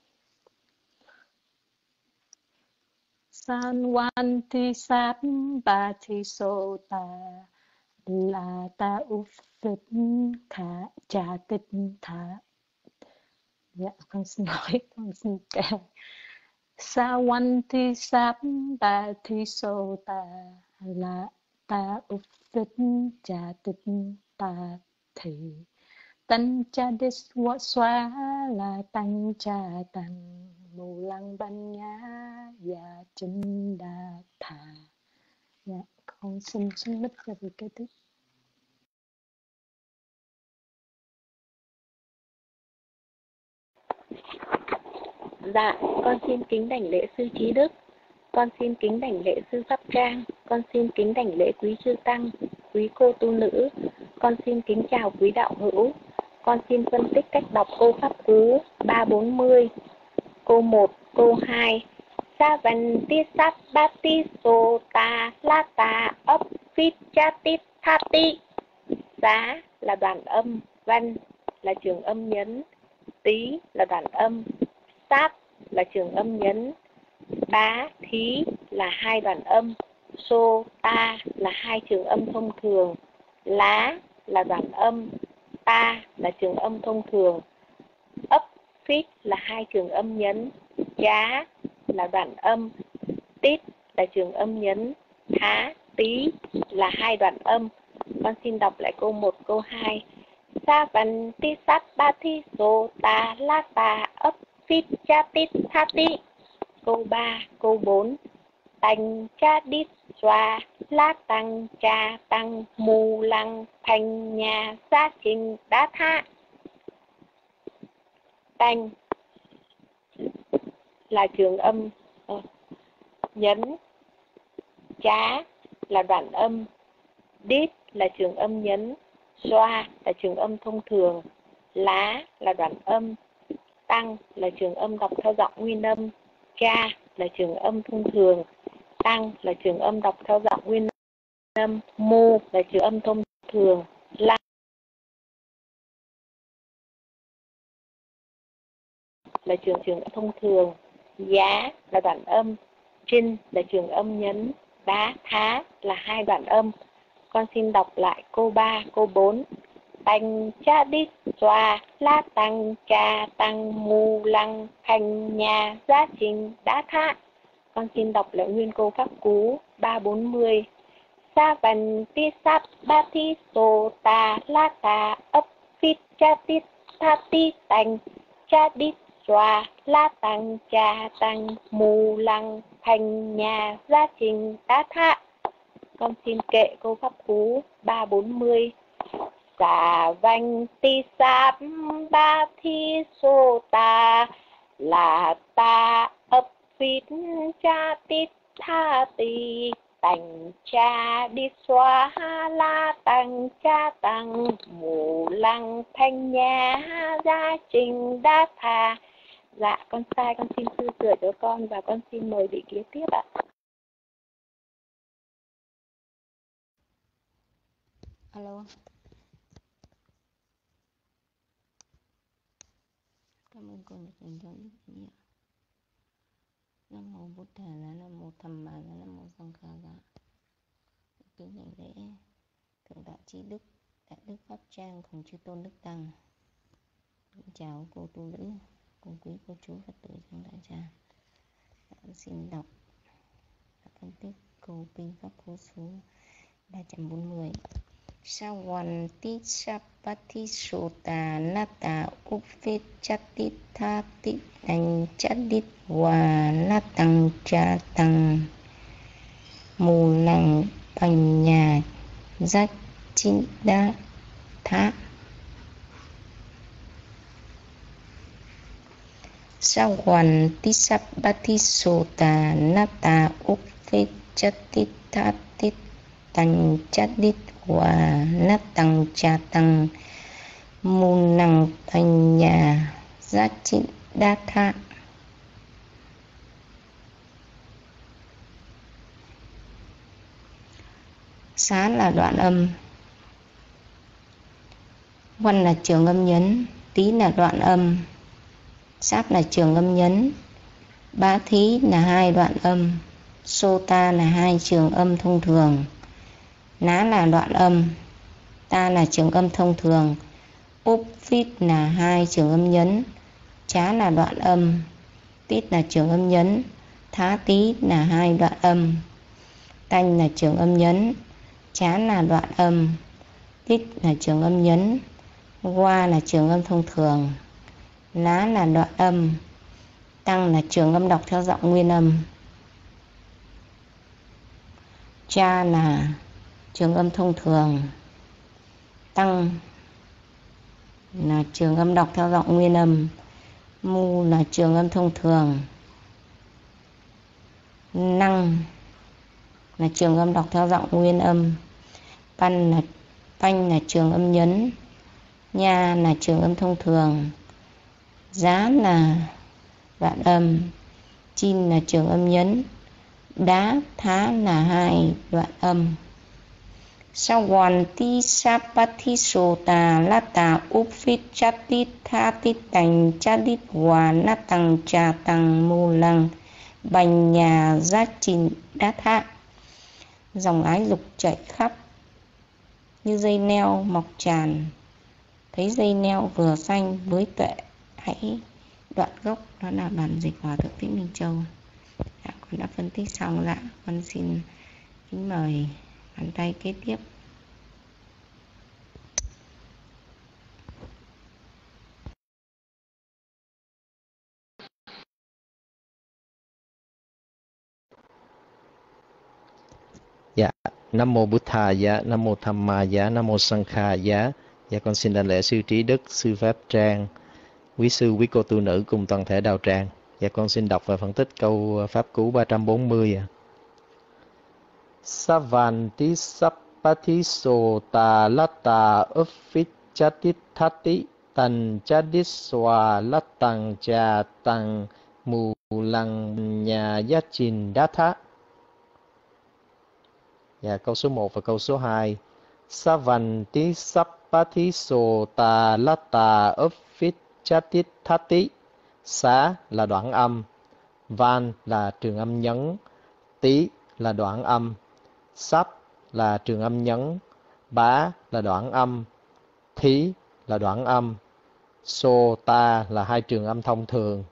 San quan thi sáp ba thi sô ta là ta úp phích thả trà tích thả. Dạ, con xin lỗi, con xin kể. Sa quan thi sáp ba thi sô ta là ta úp phích trà tích ta thì. Tanh cha đích xóa là tăng cha tăng mù lăng banh nhá và chính đa thà. Dạ, con xin xuống mic cho việc kế tiếp. Dạ, con xin kính đảnh lễ sư Trí Đức, con xin kính đảnh lễ sư Pháp Trang, Con xin kính đảnh lễ quý chư tăng, quý cô tu nữ. Con xin kính chào quý đạo hữu. Con xin phân tích cách đọc câu pháp cú 340. Câu 1, câu 2. Savanti Sabbati Sota Lata Upvichati Thati. Xá là đoạn âm, văn là trường âm nhấn, tí là đoạn âm, sát là trường âm nhấn, bá, thí là hai đoạn âm, sô, ta là hai trường âm thông thường, lá là đoạn âm, ta là trường âm thông thường, ấp, phít là hai trường âm nhấn, chá là đoạn âm, tít là trường âm nhấn, thá, tí là hai đoạn âm. Con xin đọc lại câu 1, câu 2. Savanti Sabbati Sota Lata Upvichati Thati. Câu 3, câu 4. Tành cha đít xoa la tăng cha tăng mù lăng thành nhà gia trình đá tha. Tành là trường âm nhấn, chá là đoạn âm, đít là trường âm nhấn, xoa là trường âm thông thường, lá là đoạn âm, tăng là trường âm đọc theo giọng nguyên âm, cha là trường âm thông thường, tăng là trường âm đọc theo giọng nguyên âm, mô là trường âm thông thường, lăng là trường âm thông thường, giá là đoạn âm, trinh là trường âm nhấn, đá, thá là hai đoạn âm. Con xin đọc lại câu 3, câu 4. Tành cha đít xoa la tăng cha tăng mù lăng thành nhà gia trình đá tha. Con xin đọc lại nguyên câu pháp cú 340. Savanti Sabbati Sota Lata Upvichati Thati. Tành cha đít xoa la tăng cha tăng mù lăng thành nhà gia trình đá tha. Con xin kệ câu pháp cú 340. Savanti Sabbati Sota Lata Upvichati Thati. Tành cha đi xóa la tăng cha tăng mù lăng thanh nhà gia trình đa tha. Dạ con sai, con xin sư sửa cho con và con xin mời vị kế tiếp ạ. Alo. Cảm ơn cô đã dành cho đức nhiều. Nam mô Bụt Thầy là Nam mô Tham Ma là Nam mô Sanh Kha là. Kính đảnh lễ thượng đạo trí đức, đại đức pháp trang cùng chư tôn đức tăng. Kính chào cô tu nữ, cùng quý cô chú Phật tử trong đại tràng. Xin đọc phân tích câu kinh pháp cú số 340. Savanti Sabbati Sota Nata Upvichati Thati. Tành Chadit Wa Natang Cha Tăng Mù Lăng Bành Nhà Giác Chín Đa Thá. Savanti Sabbati Sota Nata Upvichati Thati. Tành Chadit Wa Natang Cha Tăng Mù Lăng Bành Nhà Giác Chín Đa Thá. Xá là đoạn âm, văn là trường âm nhấn, tí là đoạn âm, sáp là trường âm nhấn, bá thí là hai đoạn âm, sota là hai trường âm thông thường, ná là đoạn âm, ta là trường âm thông thường, upvit là hai trường âm nhấn, chá là đoạn âm, tít là trường âm nhấn, thá tí là hai đoạn âm, tanh là trường âm nhấn, chá là đoạn âm, tít là trường âm nhấn, qua là trường âm thông thường, lá là đoạn âm, tăng là trường âm đọc theo giọng nguyên âm, cha là trường âm thông thường, tăng là trường âm đọc theo giọng nguyên âm, mu là trường âm thông thường, năng là trường âm đọc theo giọng nguyên âm. Panh là trường âm nhấn. Nha là trường âm thông thường. Giá là đoạn âm. Chin là trường âm nhấn. Đá, thá là hai đoạn âm. Sawanti sapati sota lata upfit chatit thatit tành chatit hòa natang cha tăng mô lăng bành nhà giác trình đát hạ. Dòng ái dục chạy khắp như dây neo mọc tràn. Thấy dây neo vừa xanh với tuệ hãy đoạn gốc. Đó là bản dịch Hòa Thượng Thích Minh Châu. Con đã phân tích xong ạ. Con xin kính mời bàn tay kế tiếp. Dạ, Nam mô Bụt Thà giá, Nam mô Tham Ma giá, Nam mô Sang Kha giá. Dạ, con xin đảnh lễ sư Trí Đức, sư Pháp Trang, quý sư, quý cô tu nữ cùng toàn thể đạo tràng. Dạ, con xin đọc và phân tích câu pháp cú 340. Savanti sappati sota lata uffichatit thati tan chadiswa latang cha tăng mù lăng nhà yachin đátha. Dạ, câu số 1 và câu số 2. Savanti sappati sota lata uffichatit thati. Xá là đoạn âm, van là trường âm nhấn, tí là đoạn âm, sắp là trường âm nhấn, bá là đoạn âm, thí là đoạn âm, sota là hai trường âm thông thường,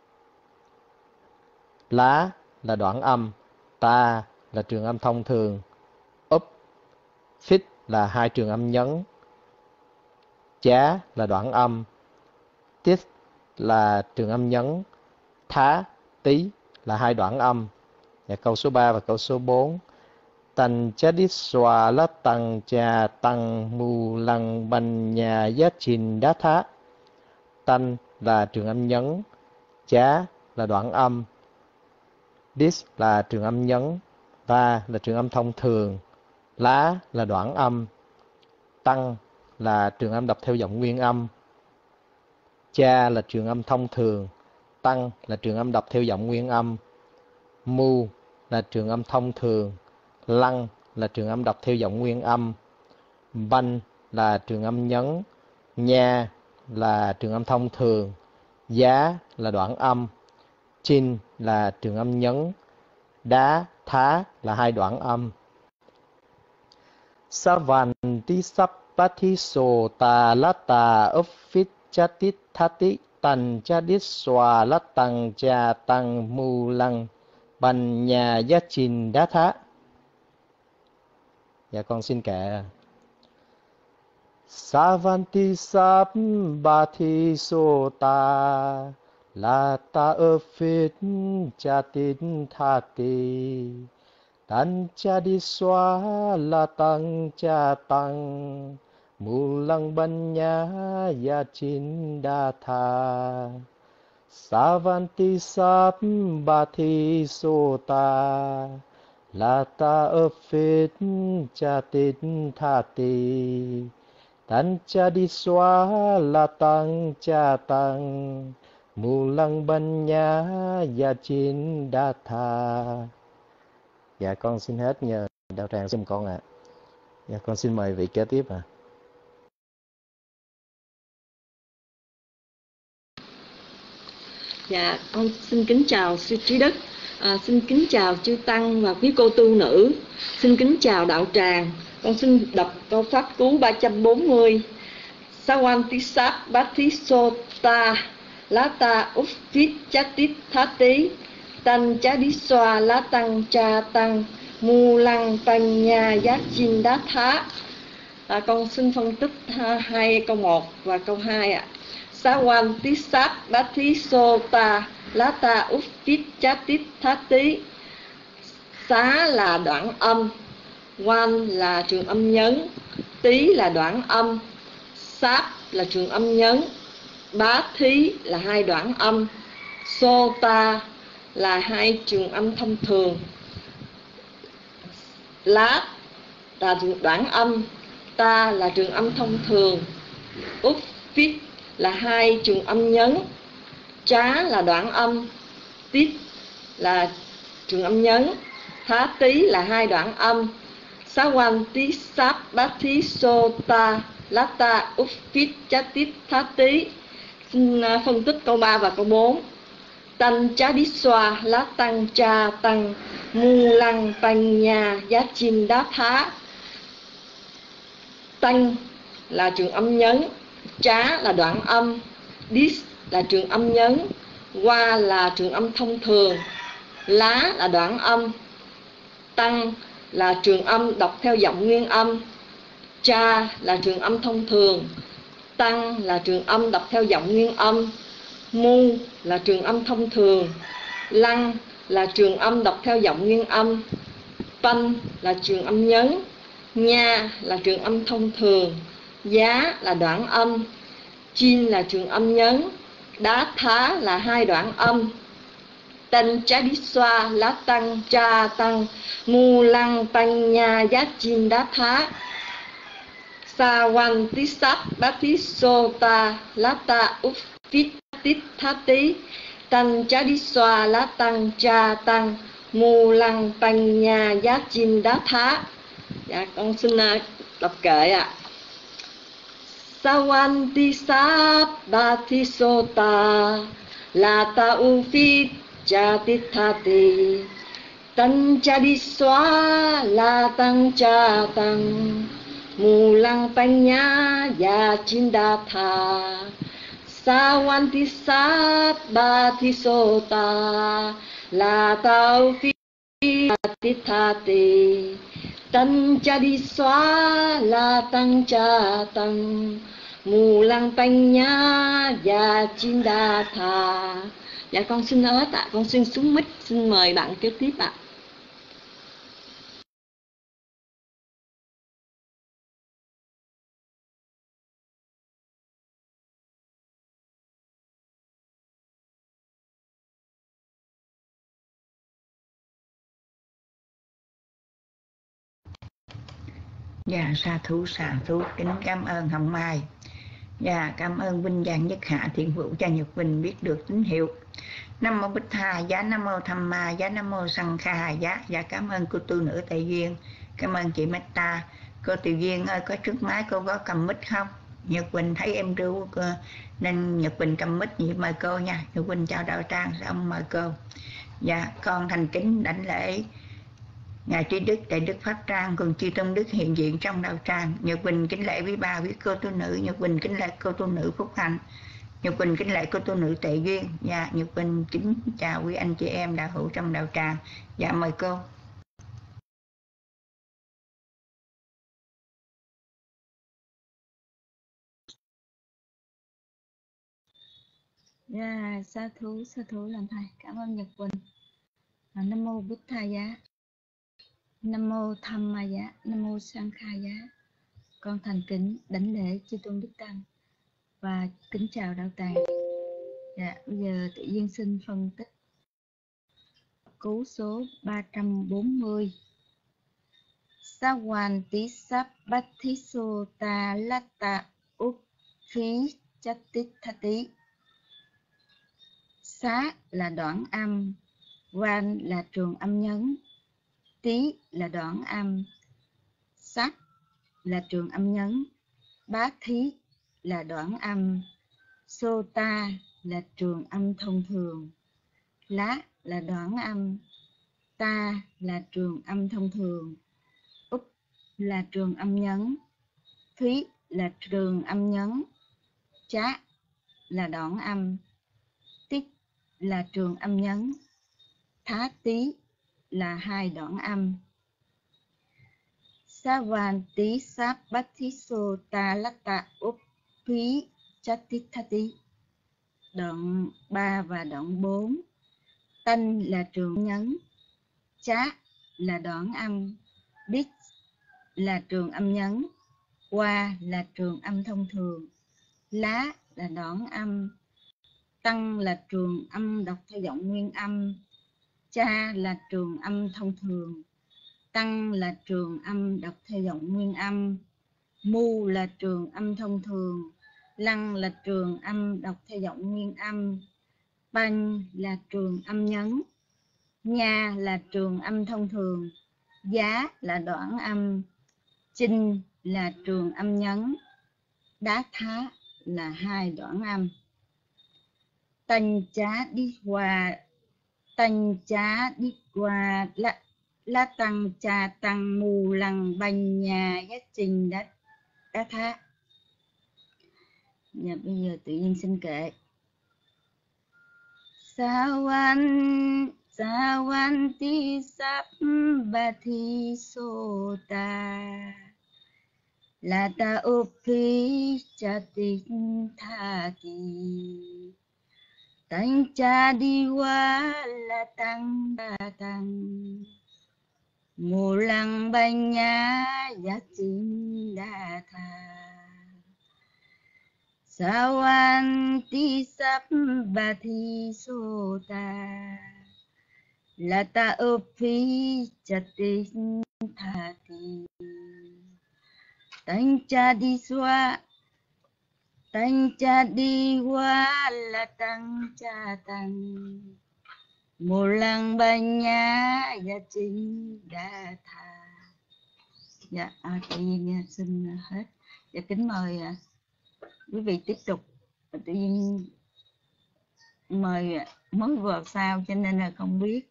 lá là đoạn âm, ta là trường âm thông thường, úp, phít là hai trường âm nhấn, chá là đoạn âm, tít là trường âm nhấn, thá, tí là hai đoạn âm. Và câu số 3 và câu số 4. Tành chá đít xòa lá tầng trà tầng mù lăng bành nhà giá trình đá thá. Tanh là trường âm nhấn, chá là đoạn âm, dis là trường âm nhấn, va là trường âm thông thường, lá là đoạn âm, tăng là trường âm đọc theo giọng nguyên âm, cha là trường âm thông thường, tăng là trường âm đọc theo giọng nguyên âm, mu là trường âm thông thường, lăng là trường âm đọc theo giọng nguyên âm, banh là trường âm nhấn, nha là trường âm thông thường, giá là đoạn âm, chin là trường âm nhấn, đá, thá là hai đoạn âm. Savanti sappati sota lata uffichatit thati tành chadit xòa lát tăng cha tăng mù lăng bành nhà giá trình đá thá. Dạ, con xin kệ. Savanti sappati sota lata uffichatit thati tành chadit xòa lát tăng cha tăng mù lăng bành nhà giá trình đá thá. Savanti sappati sota lata uffichatit thati tan chadit xóa latang cha tăng mù lăng bành nhà giá chín đa tha. Dạ, con xin hết, nhờ đạo tràng giùm con ạ. Dạ, con xin mời vị kế tiếp ạ. Dạ, con xin kính chào sư Trí Đức, xin kính chào chư tăng và quý cô tu nữ, xin kính chào đạo tràng. Con xin đọc câu pháp cú 340. Sawanti sappati sota lata uffichatit thati tan chadiswa latang cha tăng mù lăng bành nhà giác chinh đá thá. Con xin phân tích hai câu 1 và câu 2 ạ. Sawanti sappati sota lata uffichatit thati. Xá là đoạn âm, wan là trường âm nhấn, tí là đoạn âm, sáp là trường âm nhấn, bá thí là hai đoạn âm, sota là hai trường âm thông thường. lá là đoạn âm, ta là trường âm thông thường, úp phít là hai trường âm nhấn, trá là đoạn âm, tít là trường âm nhấn, thá tí là hai đoạn âm, xá quan tí sáp bát thí sô ta lá ta úp phít chá tít thá tí. Xin phân tích câu 3 và câu 4. Tăng chá đi xoa lá tăng cha tăng mu lăng tăng nhà giá chim đá thá. Tăng là trường âm nhấn, trá là đoạn âm, dis là trường âm nhấn, qua là trường âm thông thường, lá là đoạn âm, tăng là trường âm đọc theo giọng nguyên âm, cha là trường âm thông thường, tăng là trường âm đọc theo giọng nguyên âm, mu là trường âm thông thường, lăng là trường âm đọc theo giọng nguyên âm, panh là trường âm nhấn, nha là trường âm thông thường, giá là đoạn âm, chin là trường âm nhấn, đá thá là hai đoạn âm. Tăng chá đi xoa lá tăng cha tăng mu lăng tăng nha giá chin đá thá. Sa quan tí sáp bát thí sô ta lá ta úp phít tít thá tí. Tăng chá đi xoa lá tăng cha tăng mu lăng tăng nha giá chin đá thá. Dạ, con xin đọc kệ ạ. Sa quan tí sáp bát thí sô ta lá ta úp phít cha tít thá tí. Tăng chá đi xoa lá tăng cha tăng mu lăng tăng nha giá chin đá thá. Sa quan tí sát ba thi sô ta là tao phi tít tha tì. Tăng cha đi xóa là tăng cha tăng mù lăng tăng nhá và chin đa thà. Dạ con xin ớt ạ, con xin xuống mic, xin mời bạn kế tiếp ạ. Dạ, sa thú, kính cảm ơn Hồng Mai. Dạ, cảm ơn Vinh Giang Nhất Hạ Thiện Vũ cho Nhật Vinh biết được tín hiệu. Nam mô Bích Tha giá, Nam mô Tham Ma giá, Nam mô Sang Kha giá. Dạ, cảm ơn cô tu nữ Tề Duyên, cảm ơn chị Meta. Cô Tề Duyên ơi, có trước máy cô có cầm mic không? Nhật Vinh thấy em ru nên Nhật Vinh cầm mic, vậy mời cô nha. Nhật Vinh chào đạo tràng, xong mời cô. Dạ, con thành kính đảnh lễ Ngài Trí Đức, Đại Đức Pháp Trang cùng chư tôn đức hiện diện trong đạo tràng. Nhật Bình kính lễ quý bà, quý cô tu nữ. Nhật Bình kính lễ cô tu nữ Phúc Hạnh. Nhật Bình kính lễ cô tu nữ Tệ Duyên. Dạ, Nhật Bình kính chào quý anh chị em đạo hữu trong đạo tràng. Dạ, mời cô. Dạ, sa thú làm thầy. Cảm ơn Nhật Bình. Nam mô Bích Tha giá, Nam mô Tham Ma giá, Nam mô Sang Kha giá. Con thành kính đảnh lễ chư tôn đức tăng và kính chào đạo tràng. Dạ, bây giờ tự nhiên xin phân tích cú số 340. Sa hoàn tí sáp bát thí sô ta lát ta úp phí chát tít tha tí. Xá là đoạn âm, quan là trường âm nhấn, tí là đoạn âm, sát là trường âm nhấn, bá thí là đoạn âm, sô ta là trường âm thông thường, lá là đoạn âm, ta là trường âm thông thường, úp là trường âm nhấn, thúy là trường âm nhấn, chá là đoạn âm, tích là trường âm nhấn, thá tí là hai đoạn âm. Sa van tí sáp bát thí sô ta lát ta úp phí chát tít tha tí. Đoạn 3 và đoạn 4. Tanh là trường nhấn, chá là đoạn âm, đít là trường âm nhấn, qua là trường âm thông thường, lá là đoạn âm, tăng là trường âm đọc theo giọng nguyên âm, cha là trường âm thông thường, Tăng là trường âm đọc theo giọng nguyên âm. Mu là trường âm thông thường. Lăng là trường âm đọc theo giọng nguyên âm. Banh là trường âm nhấn. Nha là trường âm thông thường. Giá là đoạn âm. Chinh là trường âm nhấn. Đá thá là hai đoạn âm. Tanh chá đi qua lá tăng cha tăng mù lăng banh nhà giá trình đá thá. Bây giờ tự nhiên xin kệ. Sawanti sabbati sota lata upi chatin thaki tanh cha diwa latang datang mulang banya yatin datha. Sawanti sabbati sota lata upi chatin thaki tanh cha diwa latang cha tang mulang banya yatin datha. Dạ, tự nhiên xin hết. Dạ, kính mời quý vị tiếp tục. Tự nhiên mời mới vào sau cho nên là không biết.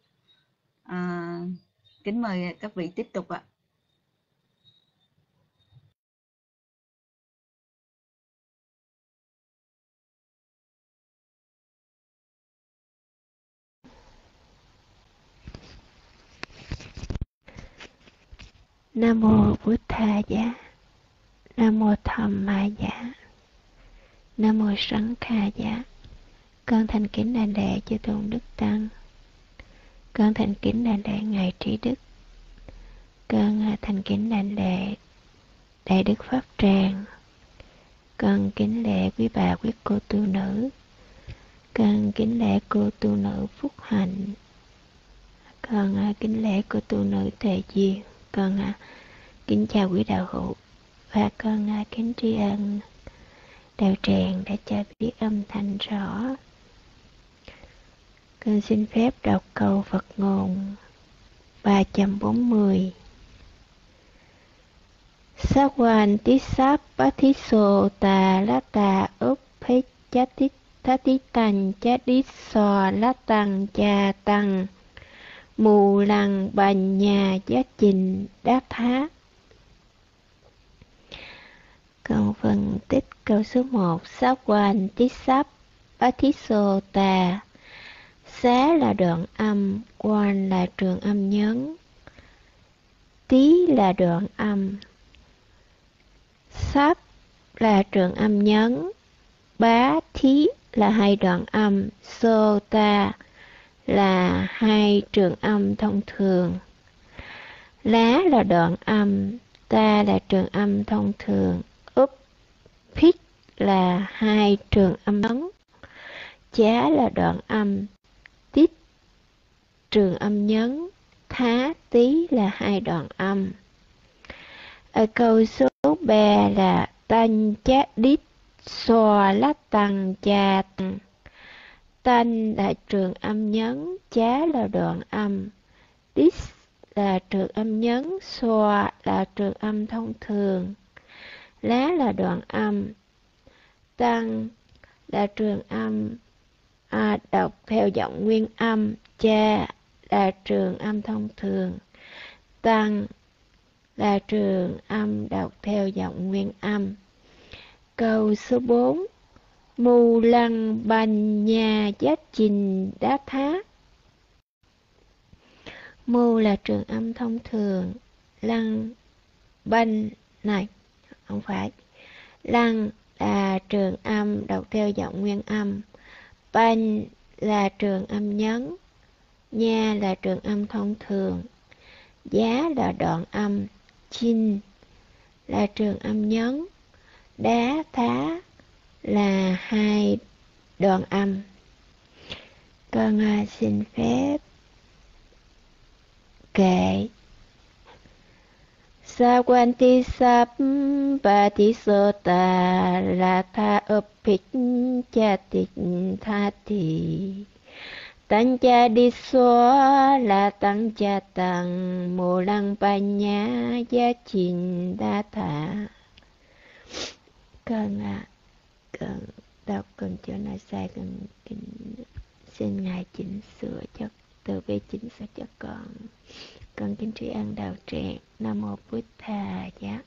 Kính mời các vị tiếp tục ạ. Nam mô Bụt Thà Giá. Nam mô Tham Ma Giá. Nam mô Sẵn Kha Giá. Con thành kính đảnh lễ chư tôn đức tăng. Con thành kính đảnh lễ ngài Trí Đức. Con thành kính đảnh lễ Đại Đức Pháp Tràng. Con kính lễ quý bà quý cô tu nữ. Con kính lễ cô tu nữ Phúc Hạnh. Con kính lễ cô tu nữ Tề Duyên. Con kính chào quý đạo hữu. Và con kính tri ân đạo tràng đã cho biết âm thanh rõ. Con xin phép đọc câu Phật ngôn 340. Sawanti sabbati sota lata uppechatitan chadiso latang cha tăng mù lăng bành nhà giá trình đáp thá. Câu phân tích câu số 1. Sawanti sabbati sota. Xá là đoạn âm, quan là trường âm nhấn, tí là đoạn âm, sắp là trường âm nhấn, bá thí là hai đoạn âm, sota là hai trường âm thông thường, lá là đoạn âm, ta là trường âm thông thường, úp, phích là hai trường âm nhấn, chá là đoạn âm, tít trường âm nhấn, thá tí là hai đoạn âm. Ở câu số 3 là tanh chá đít xoa lát tăng cha tăng. Tanh là trường âm nhấn, chá là đoạn âm, đít là trường âm nhấn, xoa là trường âm thông thường, lá là đoạn âm, tăng là trường âm đọc theo giọng nguyên âm, cha là trường âm thông thường, tăng là trường âm đọc theo giọng nguyên âm. Câu số 4. Mù lăng bành nhà giá trình đá thá. Mù là trường âm thông thường, lăng banh này không phải, lăng là trường âm đọc theo giọng nguyên âm, banh là trường âm nhấn, nha là trường âm thông thường, giá là đoạn âm, chinh là trường âm nhấn, đá thá là hai đoạn âm. Con xin phép kệ Sawanti Sabbati Sota Latha Upicchatit Thati Tăng cha đi xóa là tăng cha tăng mô lăng pa nhá giá trình đa thả. Con con đọc con chỗ nào sai con xin ngài chỉnh sửa cho từ bi chỉnh sửa cho con. Con kính tri ân đạo tràng. Nam mô Bụt Thà Giá.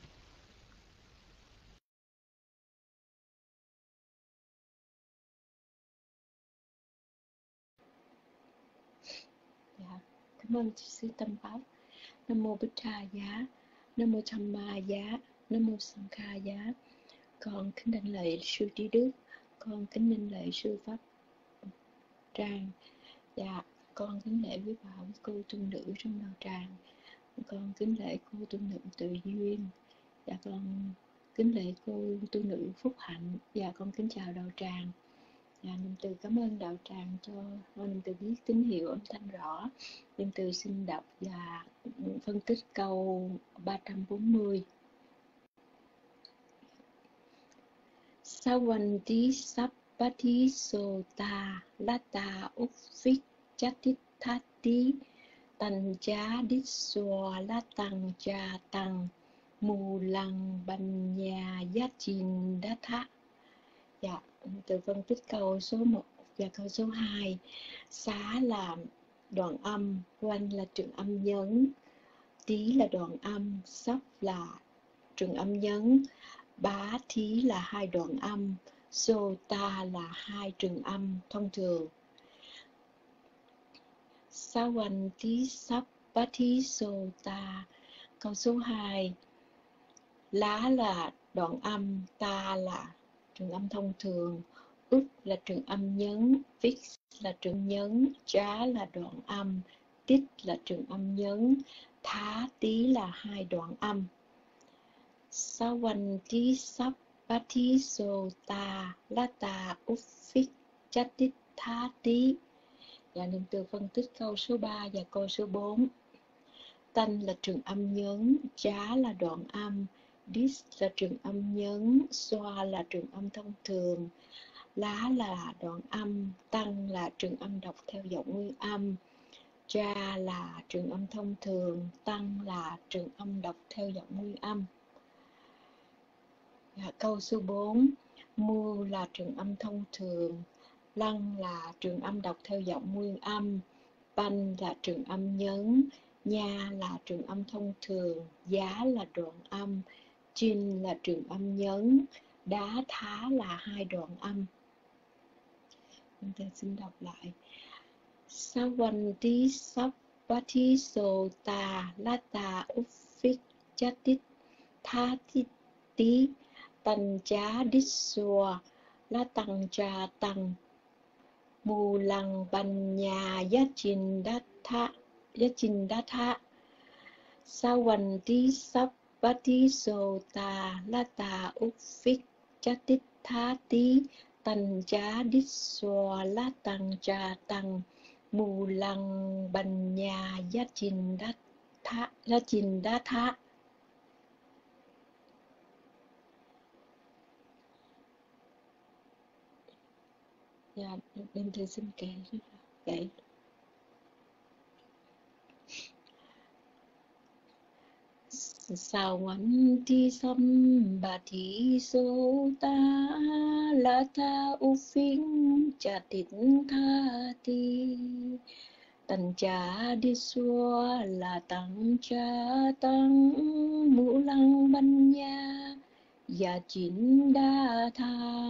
Dạ, cảm ơn sư Tâm Pháp. Nam mô Bụt Thà Giá, Nam mô Tham Ma Giá, Nam mô Sanh Kha Giá. Con kính đảnh lạy sư Trí Đức, con kính đảnh lạy sư Pháp Trang. Dạ, con kính lễ quý bà quý cô tu nữ trong đạo tràng. Con kính lễ cô tu nữ Từ Duyên. Dạ, con kính lễ cô tu nữ Phúc Hạnh. Dạ, con kính chào đạo tràng. Dạ, niệm từ cảm ơn đạo tràng cho niệm từ biết tín hiệu âm thanh rõ. Niệm từ xin đọc và phân tích câu 340. Savanti Sabbati Sota Lata Uffik Chatithati Tancha Disswa Latang Cha Tăng Mù Lăng Bành Nhà Giá Trình Đá Thá. Dạ, từ phân tích câu số 1 và câu số 2. Xá là đoạn âm, quanh là trường âm nhấn, tí là đoạn âm, sắp là trường âm nhấn, bá thí là hai đoạn âm, sota là hai trường âm thông thường. Savanti Sabbati Sota. Câu số 2. Lá là đoạn âm, ta là trường âm thông thường, ức là trường âm nhấn, fix là trường nhấn, chá là đoạn âm, tít là trường âm nhấn, thá tí là hai đoạn âm. Savanti Sabbati Sota Lata Uffik Chatit Thá Tí. Và niệm từ phân tích câu số 3 và câu số 4. Tanh là trường âm nhấn, chá là đoạn âm, dis là trường âm nhấn, xoa là trường âm thông thường, lá là đoạn âm, tăng là trường âm đọc theo giọng nguyên âm, cha là trường âm thông thường, tăng là trường âm đọc theo giọng nguyên âm. Câu số 4. Mu là trường âm thông thường, lăng là trường âm đọc theo giọng nguyên âm, pan là trường âm nhấn, nha là trường âm thông thường, giá là đoạn âm, chin là trường âm nhấn, đá thá là hai đoạn âm. Chúng ta xin đọc lại. Savanti Sabbati Sota Lata Uffik Chatit Thá Tí Tanh Chá Disswa Latang Cha Tăng Mù Lăng Bành Nhà Giá Trình Đá Thá. Savanti Sabbati Sota Lata Uffik Chatit Thá Tí Tanh Chá Disswa Latang Cha Tăng Mù Lăng Bành Nhà Giá Trình Đá Thá. Dạ, đem thư xin kể. Savanti Sabbati Sota Lata Uffik Chatit Thati Tanh Cha Disswa Latang Cha Tăng Mũ Lăng Bành Nha Giá Trình Đá Thá.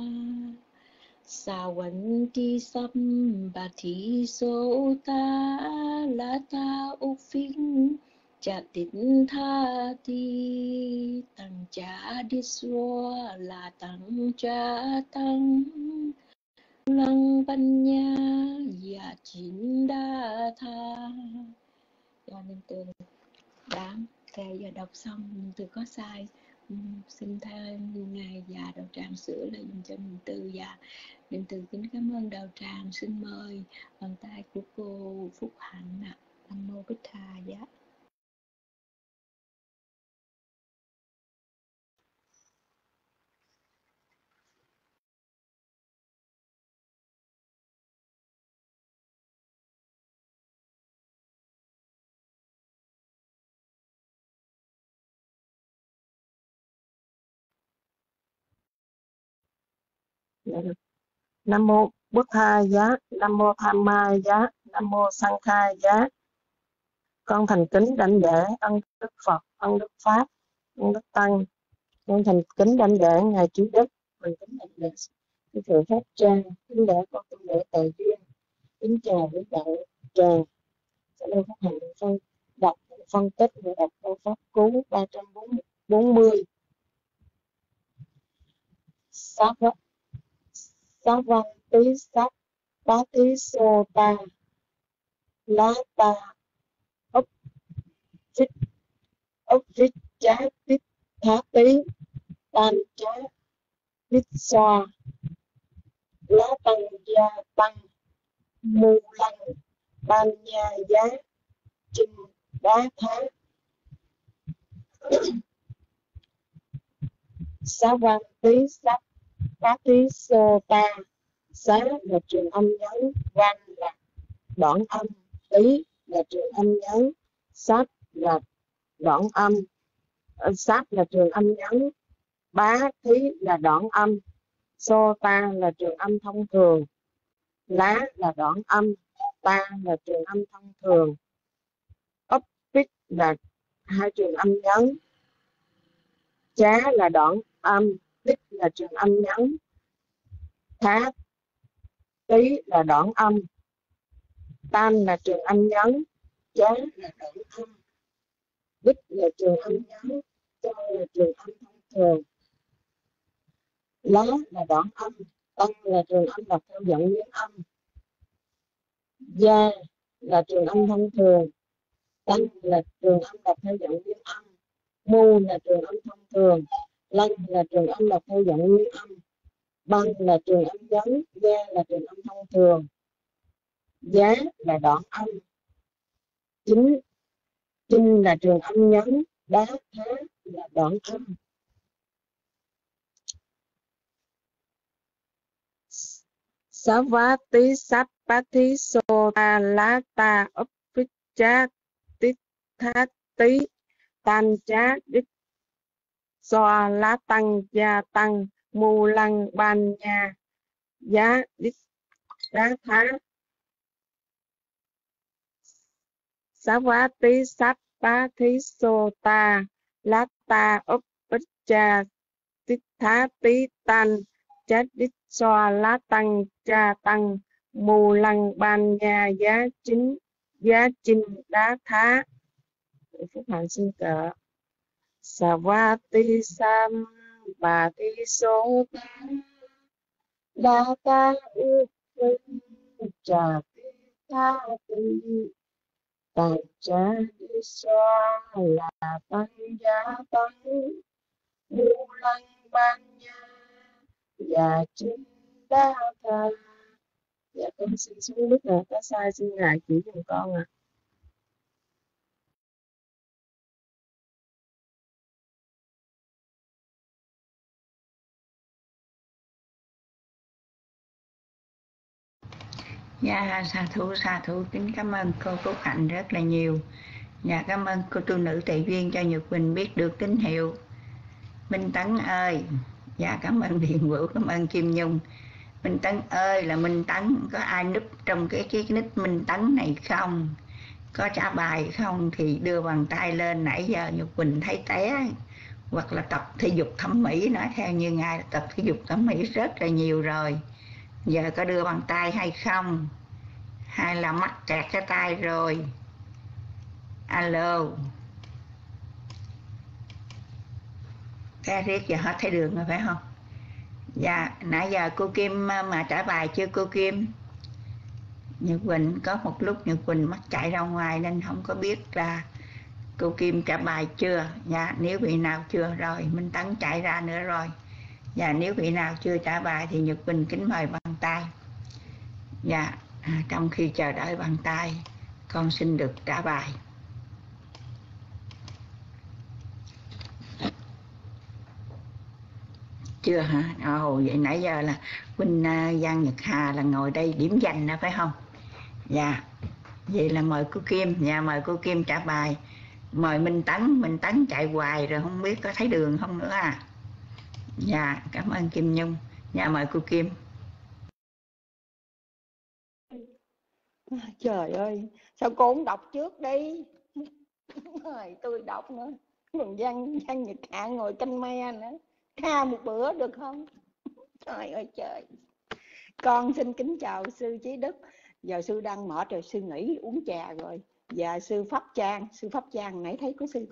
Savanti Sabbati Sota Lata Uffik Chatit Thati Tanh Cha Disswa Latang Cha Tăng Lăng Bành Nha Giá Trình Đá Thá. Cho nên từ đáng kể giờ đọc xong từ có sai xin thay ngài và đạo tràng sửa lại dùm cho niệm từ. Và niệm từ kính cảm ơn đạo tràng. Xin mời bàn tay của cô Phúc Hạnh. Nam mô Bụt Thà Giá. Nam mô Bụt Tha Giá, Nam mô Tham Ma Giá, Nam mô Sang Kha Giá. Con thành kính đảnh lễ ân Đức Phật, ân Đức Pháp, ân Đức Tăng. Con thành kính đảnh lễ ngài Trí Đức, thành kính đảnh lễ sư phụ Pháp Trang, kính lễ con tu lễ Tề Duyên, kính chào quý đạo tràng. Sau đây phát hành đọc phân tích và đọc câu pháp cú 340. Sát văn tí sát bá tí sô ta lá ta ốc vít chá tít thá tí tan chá vít xoa lá tăng gia tăng mù lăng ban nha giá chinh đá thá. Xá văn tí sát bá tí sô ta. Xá là trường âm nhấn, văn là đoạn âm, tí là trường âm nhấn, sát là đoạn âm, sát là trường âm nhấn, bá thí là đoạn âm, sô ta là trường âm thông thường, lá là đoạn âm, ta là trường âm thông thường, ấp pít là hai trường âm nhấn, chá là đoạn âm, tích là trường âm nhấn, thá tí là đoạn âm, tan là trường âm nhấn, chá là đoạn âm, đích là trường âm nhấn, cho là trường âm thông thường, lá là đoạn âm, tăng là trường âm đọc theo dẫn biến âm, gia là trường âm thông thường, tăng là trường âm đọc theo dẫn biến âm, mu là trường âm thông thường, lăng là trường âm đọc theo dẫn biến âm, băng là trường âm nhấn, gia là trường âm thông thường, giá là đoạn âm, chinh là trường âm nhấn, đá thá là đoạn âm. Xá vá tí sát bá thí sô ta lá ta ấp vít chá tít thá tí tan chá đích xoa lá tăng gia tăng mù lăng ban nha giá đích đá thá. Xá vá tí sát bá thí sô ta lá ta ấp vít chá tít thá tí tan chá đích xoa lá tăng cha tăng mù lăng ban nha giá chinh đá thá. Phúc hạnh xin cỡ. Sa va ti sam bà ti số ta đa ta u trà ti tha ti tàn cha đi xoa là tăng giá tăng mù lăng ban nha và chinh đa tha. Dạ con xin xuống nước nào có sai xin ngài chỉ giùm con ạ. Dạ, sa thú, kính cảm ơn cô Phúc Hạnh rất là nhiều. Dạ, cảm ơn cô tu nữ Tề Duyên cho Nhật Quỳnh biết được tín hiệu. Minh Tấn ơi, dạ cảm ơn Điền Vũ, cảm ơn Kim Nhung. Minh Tấn ơi là Minh Tấn, có ai núp trong cái nick Minh Tấn này không? Có trả bài không thì đưa bàn tay lên, nãy giờ Nhật Quỳnh thấy té. Hoặc là tập thể dục thẩm mỹ, nói theo như ngài tập thể dục thẩm mỹ rất là nhiều rồi. Giờ có đưa bàn tay hay không? Hay là mắc kẹt cái tay rồi? Alo. Cái riết giờ hết thấy đường rồi phải không? Dạ, nãy giờ cô Kim mà trả bài chưa cô Kim? Nhật Quỳnh có một lúc Nhật Quỳnh mắc chạy ra ngoài nên không có biết là cô Kim trả bài chưa. Dạ, nếu vị nào chưa rồi, Minh Tấn chạy ra nữa rồi. Dạ, nếu vị nào chưa trả bài thì Nhật Quỳnh kính mời bằng tay. Dạ, trong khi chờ đợi bằng tay, con xin được trả bài. Chưa hả? Ồ, vậy nãy giờ là Quỳnh Giang Nhật Hà là ngồi đây điểm danh đó phải không? Dạ, vậy là mời cô Kim. Dạ, mời cô Kim trả bài. Mời Minh Tấn chạy hoài rồi không biết có thấy đường không nữa à. Dạ, cảm ơn Kim Nhung. Dạ mời cô Kim. Trời ơi, sao cô không đọc trước đi? Rồi tôi đọc nữa. Còn Văn Nhật Hạ ngồi canh me nữa. Tha một bữa được không? Trời ơi trời. Con xin kính chào sư Chí Đức. Giờ sư đang mệt rồi, sư nghỉ uống trà rồi. Và sư Pháp Trang nãy thấy có sư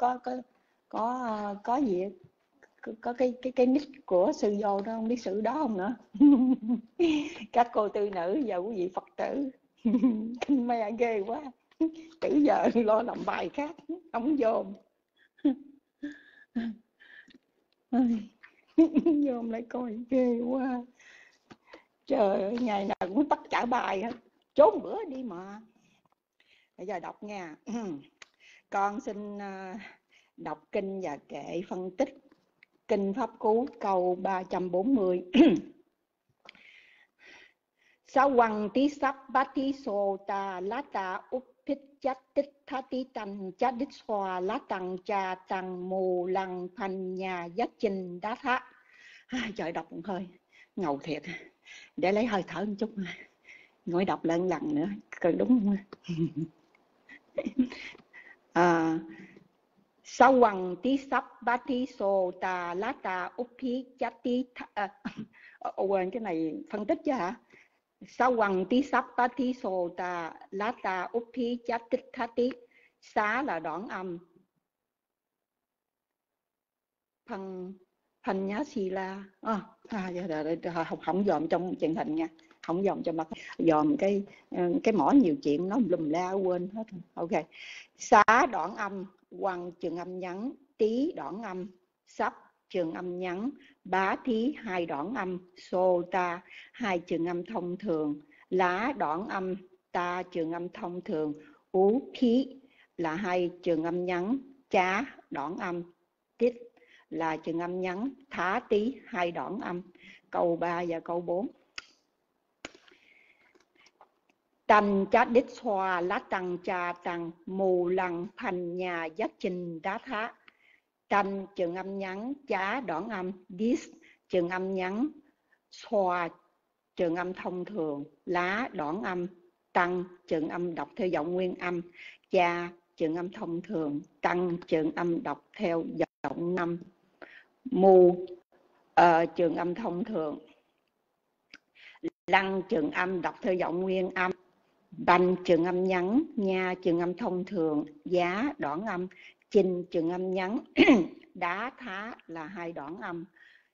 có gì, có cái nick của sư vô đó, không biết sự đó không nữa. Các cô tư nữ và quý vị Phật tử. Kinh me ghê quá. Từ giờ lo làm bài khác, không dồn. Dồn lại coi ghê quá. Trời ơi, ngày nào cũng tắt trả bài hết. Trốn bữa đi mà. Bây giờ đọc nha. Con xin đọc kinh và kệ phân tích kinh Pháp Cú câu 340. Sawang tí sắp bát tí sô ta lá ta úp phích chát tích thá tí tăng chát đích xoa lá tăng cha tăng mù lăng thành nhà giác trình đá thá. Trời, đọc một hơi ngầu thiệt, để lấy hơi thở một chút, ngồi đọc lại lần nữa coi đúng không. Sawang tí sắp bát tí sô ta lá ta úp phích chát tí quên cái này phân tích chứ hả? Sawang tí sắp bát tí sô ta lá ta úp phích chát tích thá tí. Xá là đoạn âm, phần nhá xì la không dòm trong truyền hình nha, không dòm cho mặt, dòm cái mỏ nhiều chuyện nó lùm la quên hết. Ok. Xá đoạn âm, quăng trường âm nhắn, tí đoạn âm, sắp trường âm nhắn, bá thí hai đoạn âm, xô ta hai trường âm thông thường, lá đoạn âm, ta trường âm thông thường, ú khí là hai trường âm nhắn, chá đoạn âm, tít là trường âm nhắn, thá tí hai đoạn âm. Câu 3 và câu 4. Tành chát đích xoa lá tăng cha tăng mù lăng thành nhà giác trình đá thá. Tành trường âm nhắn, chá đoạn âm, dis trường âm nhắn, xoa trường âm thông thường, lá đoạn âm, tăng trường âm đọc theo giọng nguyên âm, cha trường âm thông thường, tăng trường âm đọc theo giọng năm, mù trường âm thông thường, lăng trường âm đọc theo giọng nguyên âm, banh trường âm ngắn, nha trường âm thông thường, giá đoạn âm, chinh trường âm ngắn, đá thá là hai đoạn âm.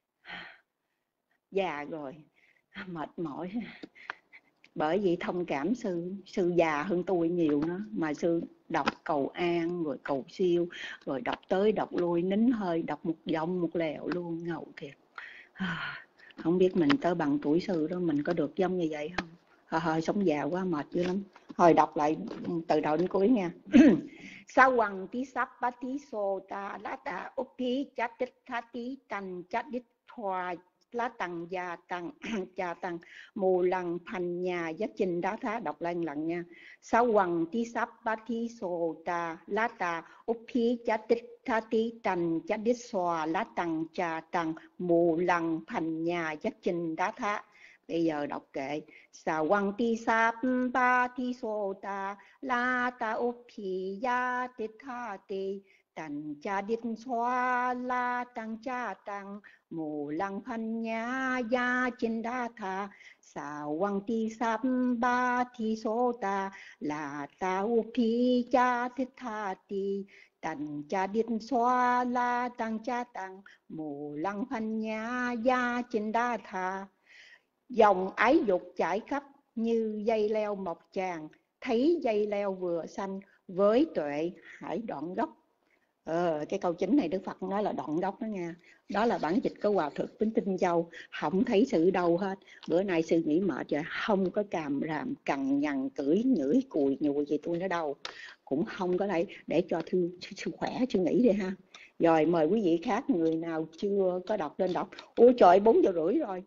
Già rồi, mệt mỏi. Bởi vì thông cảm sư già hơn tôi nhiều nữa, mà sư đọc cầu an rồi cầu siêu rồi đọc tới đọc lui nín hơi, đọc một dòng một lèo luôn, ngầu thiệt. Không biết mình tới bằng tuổi sư đó mình có được giống như vậy không? Hơi sống già quá mệt dữ lắm. Hồi đọc lại từ đầu đến cuối nha. Sawang tí sắp bát tí sô ta lá ta úp tí chát tích thá tí tành chát đích thoa lá tăng gia tăng cha tăng mù lăng thành nhà giác trình đá thá. Đọc lại lần nha. Sawang tí sắp bát tí sô ta lá ta úp tí chát tích thá tí tành chát đích xoa lá tăng cha tăng mù lăng thành nhà giác trình đá thá. Bây giờ đọc kệ. Sawang tí sắp bát tí sô ta la ta úp tí ya tích tha tí tành cha đích xoa la tăng cha tăng mù lăng phân nhá ya trên đa tha. Sawang tí sắp bát tí sô ta la ta úp tí ya tích tha tí tành cha đích xoa la tăng cha tăng mù lăng phân nhá ya trên đa tha. Dòng ái dục chảy khắp như dây leo mọc tràn, thấy dây leo vừa xanh với tuệ hãy đoạn gốc. Cái câu chính này Đức Phật nói là đoạn gốc đó nha. Đó là bản dịch của Hòa Thượng Tính Tinh Châu. Không thấy sự đâu hết. Bữa nay sư nghĩ mệt rồi, không có càm ràm cằn nhằn cưỡi nhửi cùi nhùi gì tôi nữa đâu, cũng không có đây để cho sư khỏe sư nghĩ đi ha. Rồi mời quý vị khác, người nào chưa có đọc lên đọc. Ôi trời, 4 giờ rưỡi rồi.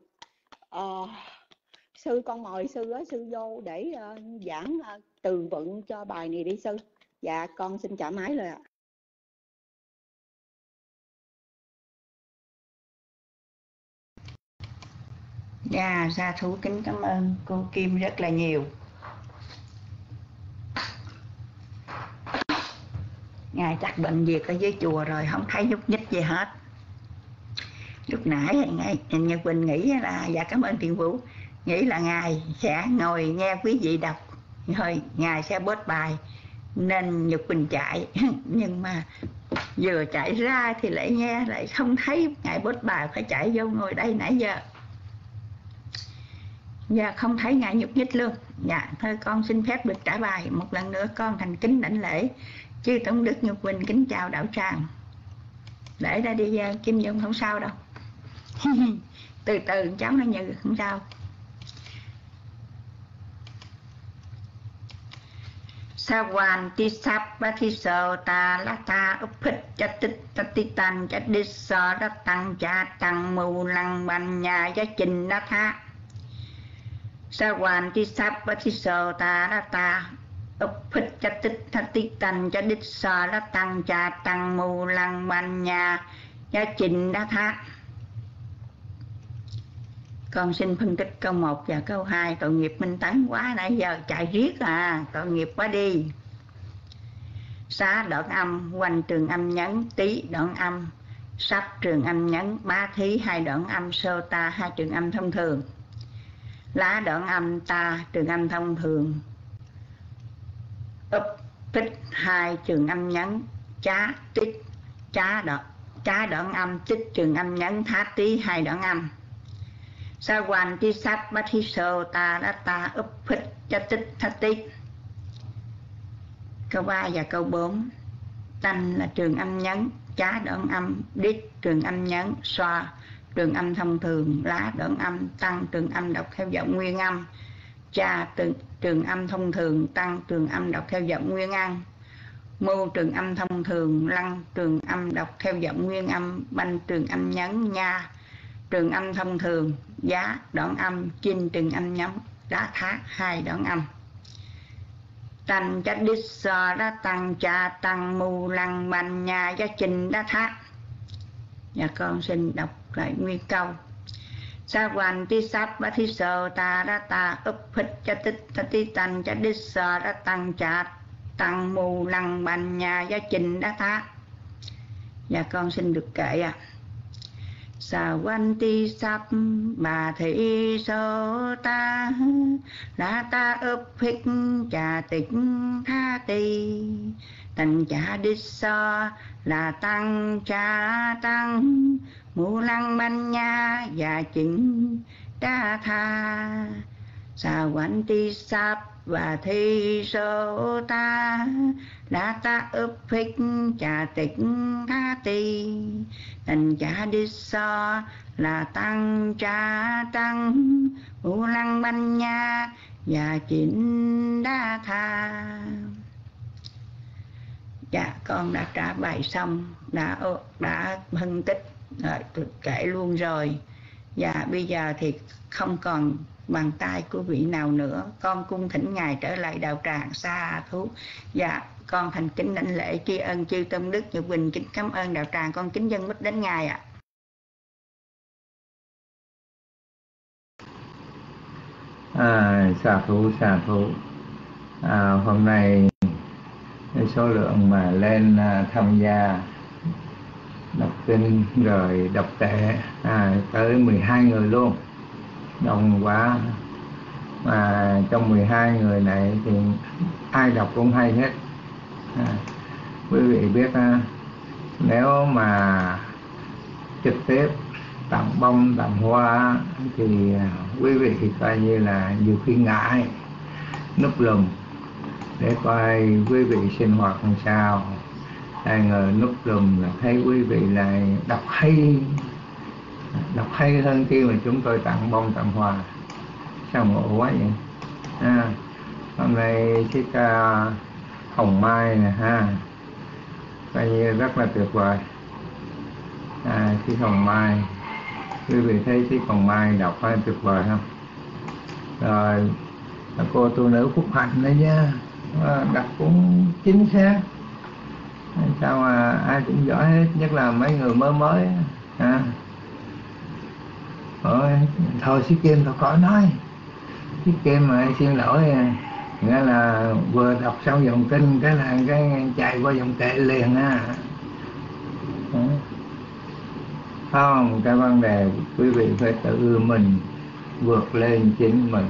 Sư con mời sư vô để giảng từ vựng cho bài này đi sư. Dạ con xin trả máy rồi ạ. Dạ, Sa thú kính cảm ơn cô Kim rất là nhiều. Ngài chắc bệnh việc ở dưới chùa rồi, không thấy nhúc nhích gì hết. Lúc nãy Nhật Quỳnh nghĩ là, dạ cảm ơn Thiện Vũ, nghĩ là Ngài sẽ ngồi nghe quý vị đọc, rồi Ngài sẽ post bài, nên Nhật Quỳnh chạy. Nhưng mà vừa chạy ra thì lại nghe, lại không thấy Ngài post bài, phải chạy vô ngồi đây nãy giờ. Dạ, không thấy Ngài nhúc nhích luôn. Dạ, thôi con xin phép được trả bài. Một lần nữa con thành kính đảnh lễ chư Tổng Đức Nhật Quỳnh, kính chào đạo tràng. Để ra đi Kim Dung, không sao đâu. Từ từ cháu nó nhận, không sao. Sawan tisap batiso ta lata upit chatit tatitan chadiso datang chatang mu lăng ban nhà giá trình đa tha. Sawan tisap batiso ta lata upit chatit tatitan chadiso datang chatang mu lăng ban nhà giá trình đa tha. Con xin phân tích câu 1 và câu 2. Tội nghiệp Minh Tấn quá, nãy giờ chạy riết à, tội nghiệp quá đi. Xá đoạn âm, quanh trường âm nhấn, tí đoạn âm, sắp trường âm nhấn, bá thí 2 đoạn âm, sô ta 2 trường âm thông thường. Lá đoạn âm ta trường âm thông thường, úp tích 2 trường âm nhấn, chá tích chá đoạn âm, tích trường âm nhấn, thá tí 2 đoạn âm. Sa quan ti sắp bát thi sô ta đá ta úp phích cha tích thá tích. Câu 3 và câu 4. Tanh là trường âm nhấn, chá đoạn âm, đít trường âm nhấn, xoa trường âm thông thường, lá đoạn âm, tăng trường âm đọc theo giọng nguyên âm, cha trường âm thông thường, tăng trường âm đọc theo giọng nguyên âm, mô trường âm thông thường, lăng trường âm đọc theo giọng nguyên âm, banh trường âm nhấn, nha trường âm thông thường, giá đoạn âm, chinh trường âm nhấn, đá thác 2 đoạn âm. Tanh chát đít so đá tăng cha tăng mu lăng banh nha giá chinh đá thác. Và con xin đọc lại nguyên câu. Sa quan tí sắp bá thí sơ ta đá ta úp phích cha tích ta tí tanh chát đít so đá tăng cha tăng mu lăng banh nha giá chinh đá thác. Và con xin được kệ ạ. Sa quan ti sắp bà thị sô ta la ta úp phích trà tịch tha ti tành chả đít so là tăng cha tăng mu lăng banh nha và chỉnh đa tha. Sa quan ti sắp bà thị sô ta la ta úp phích trà tịch tha ti tành chả đít so là tăng cha tăng mu lăng banh nha và chỉnh đa tha. Dạ, con đã trả bài xong, đã phân tích rồi, tôi kể luôn rồi. Và bây giờ thì không còn bàn tay của vị nào nữa, con cung thỉnh Ngài trở lại đạo tràng. Sa thú. Dạ, con thành kính đảnh lễ tri ân chư Tôn Đức Nhật Quỳnh, kính cảm ơn đạo tràng, con kính dâng mít đến Ngài ạ. Sa thú. Hôm nay số lượng mà lên tham gia đọc kinh rồi đọc tệ tới 12 người luôn, đông quá. Mà trong 12 người này thì ai đọc cũng hay hết. Quý vị biết nếu mà trực tiếp tặng bông tặng hoa thì quý vị coi như là nhiều khi ngại núp lùm để coi quý vị sinh hoạt làm sao. Ai ngờ núp lùm là thấy quý vị lại đọc hay hơn khi mà chúng tôi tặng bông tặng hoa. Sao ngộ quá vậy. Hôm nay chiếc hồng mai nè coi như rất là tuyệt vời. Chiếc hồng mai, quý vị thấy chiếc hồng mai đọc hay tuyệt vời không? Rồi cô tu nữ Phúc Hạnh đấy nha, đọc cũng chính xác. Sao mà ai cũng giỏi hết, nhất là mấy người mới Thôi Sĩ Kim tôi khỏi nói. Sĩ Kim mà xin lỗi, nghĩa là vừa đọc xong dòng kinh cái là cái chạy qua dòng kệ liền á. Không, cái vấn đề quý vị phải tự mình vượt lên chính mình.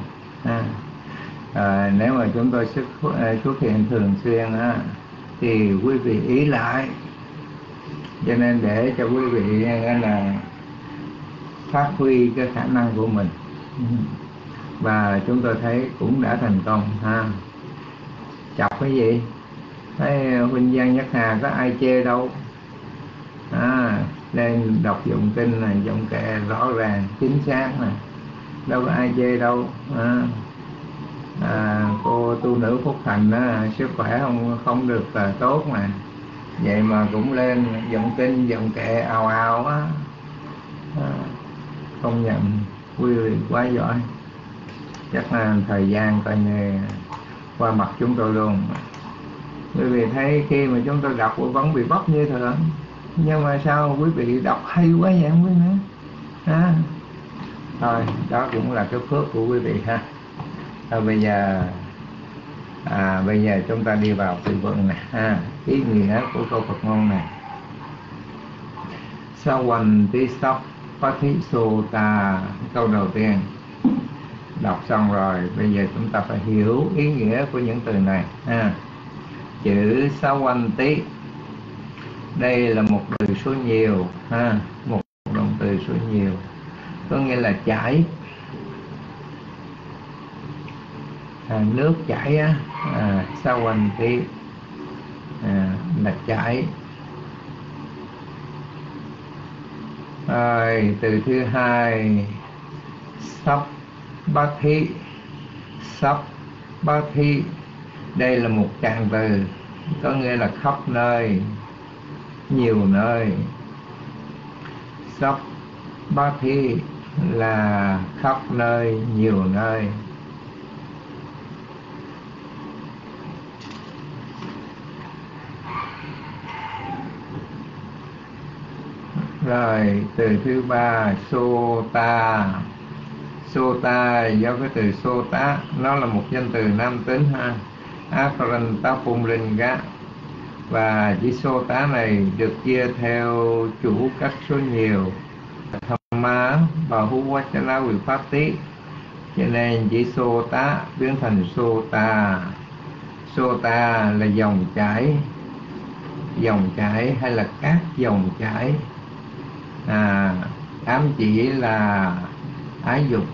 Nếu mà chúng tôi xuất hiện thường xuyên thì quý vị ý lại, cho nên để cho quý vị là phát huy cái khả năng của mình, và chúng tôi thấy cũng đã thành công chọc cái gì thấy huynh Giang Nhất Hà có ai chê đâu, nên đọc dụng kinh này, giọng kệ rõ ràng chính xác nè, đâu có ai chê đâu. Cô tu nữ Phúc Thành sức khỏe không được tốt mà, vậy mà cũng lên giọng kinh giọng kệ ào ào á. Công nhận quý vị quá giỏi. Chắc là thời gian coi như qua mặt chúng tôi luôn. Quý vị thấy khi mà chúng tôi đọc vẫn bị bóc như thường, nhưng mà sao quý vị đọc hay quá vậy không biết nữa. Thôi đó cũng là cái phước của quý vị ha. Thôi bây giờ chúng ta đi vào từ vựng này ý nghĩa của câu Phật ngôn này. Sawanti Pathisota, câu đầu tiên đọc xong rồi, bây giờ chúng ta phải hiểu ý nghĩa của những từ này. Chữ Sawanti đây là một từ số nhiều, một động từ số nhiều, có nghĩa là chảy, nước chảy Sawanti là chảy. Từ thứ hai Sabbati. Sabbati đây là một trạng từ, có nghĩa là khắp nơi, nhiều nơi. Sabbati là khắp nơi, nhiều nơi. Rồi từ thứ ba Sota. Sota do cái từ Sota, nó là một danh từ nam tính Akaranta Pumlinga, và chữ Sota này được chia theo chủ cách số nhiều Thamma Bahuvachana Vipatti, cho nên chữ Sota biến thành Sota. Sota là dòng chảy hay là các dòng chảy, ám chỉ là ái dục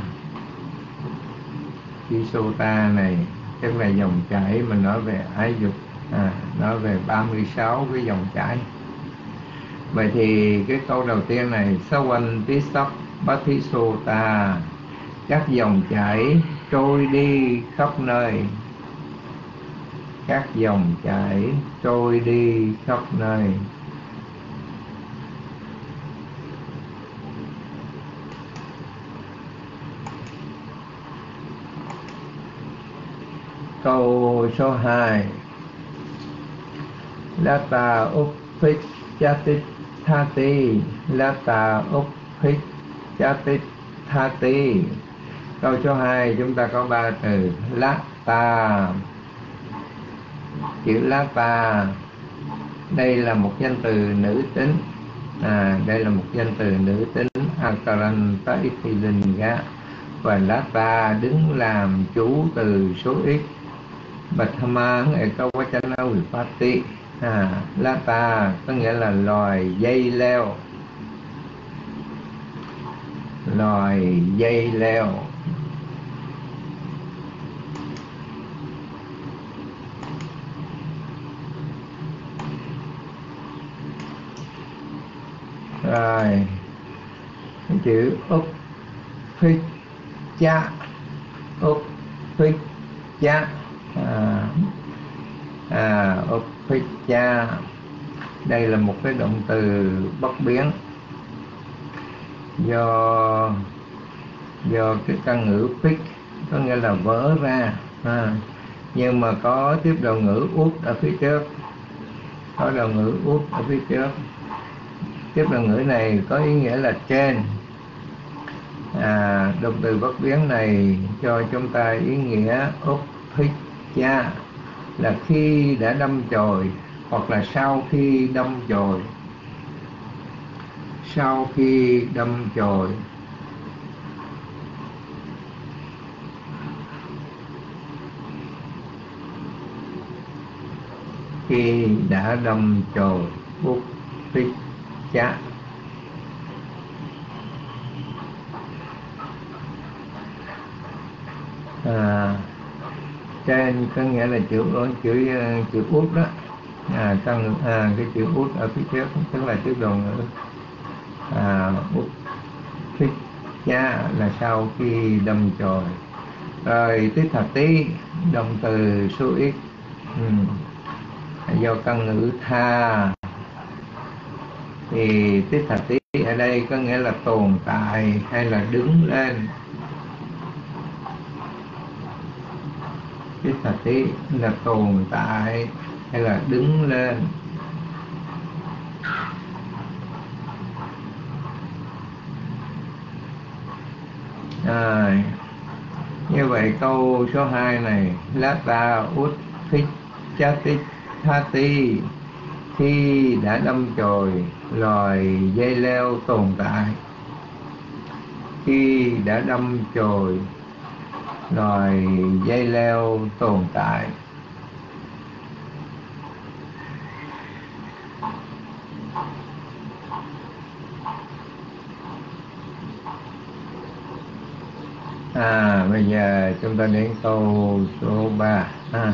chữ Sota này tức là dòng chảy, mình nói về ái dục, nói về 36 cái dòng chảy. Vậy thì cái câu đầu tiên này Sawanti Sabbati Sota, các dòng chảy trôi đi khắp nơi. Các dòng chảy trôi đi khắp nơi. Câu số 2 Lata Uppichati. Lata Uppichati. Câu số 2 chúng ta có 3 từ Lata. Chữ Lata đây là một danh từ nữ tính, đây là một danh từ nữ tính Akaranta Ithilinga, và Lata đứng làm chủ từ số ít Bhattama Ekavachana Vipatti. Lata có nghĩa là loài dây leo. Loài dây leo. Rồi chữ Uppicha. Uppicha. Uppicha đây là một cái động từ bất biến, do cái căn ngữ pick có nghĩa là vỡ ra, nhưng mà có tiếp đầu ngữ út ở phía trước. Có đầu ngữ út ở phía trước. Tiếp đầu ngữ này có ý nghĩa là trên. Động từ bất biến này cho chúng ta ý nghĩa uphicha là khi đã đâm chồi, hoặc là sau khi đâm chồi. Sau khi đâm chồi. Khi đã đâm chồi, uphicha. Trên có nghĩa là chữ út đó, cái chữ út ở phía trước tức là chữ đồ ngữ. Út thích cha là sau khi đâm chồi. Rồi tích thạch tí, động từ số ít, do căn ngữ tha, thì tích thạch tí ở đây có nghĩa là tồn tại hay là đứng lên. Tích thạch tí là tồn tại hay là đứng lên. Như vậy câu số 2 này, Lata út thích chati thati, khi đã đâm chồi loài dây leo tồn tại. Khi đã đâm chồi loài dây leo tồn tại. Bây giờ chúng ta đến câu số 3.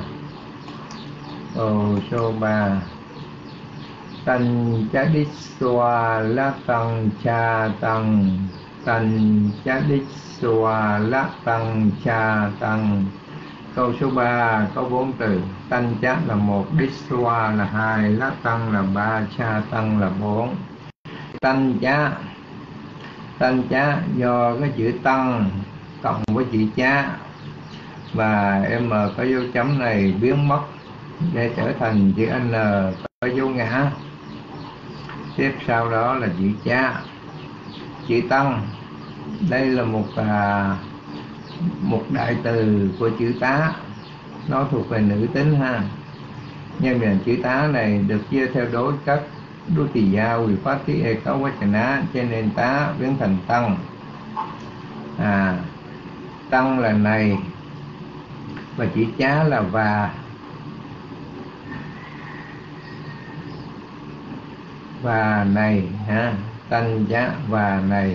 Câu số 3. Tăng chá đích xoa lá tăng cha tăng. Tăng chá đích xoa lá tăng cha tăng. Câu số 3 có 4 từ. Tăng chá là 1, đích xoa là 2, lá tăng là 3, cha tăng là 4. Tăng chá do cái chữ tăng cộng với chữ chá và m có dấu chấm này biến mất để trở thành chữ n có dấu ngã. Tiếp sau đó là chữ chá. Chữ tăng, đây là một đại từ của chữ tá, nó thuộc về nữ tính ha. Nhưng mà chữ tá này được chia theo đối các Dutiya Vipatti Ekavachana, cho nên tá biến thành tăng. Tăng là này và chữ chá là và này ha. Tăng chá và này.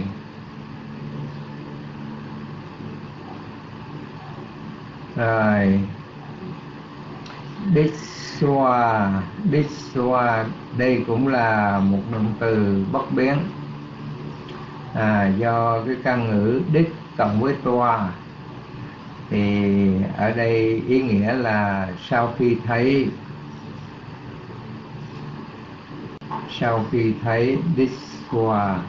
Rồi đích xoa đây cũng là một động từ bất biến, do cái căn ngữ đích cộng với toa, thì ở đây ý nghĩa là sau khi thấy. Sau khi thấy, đích xoa.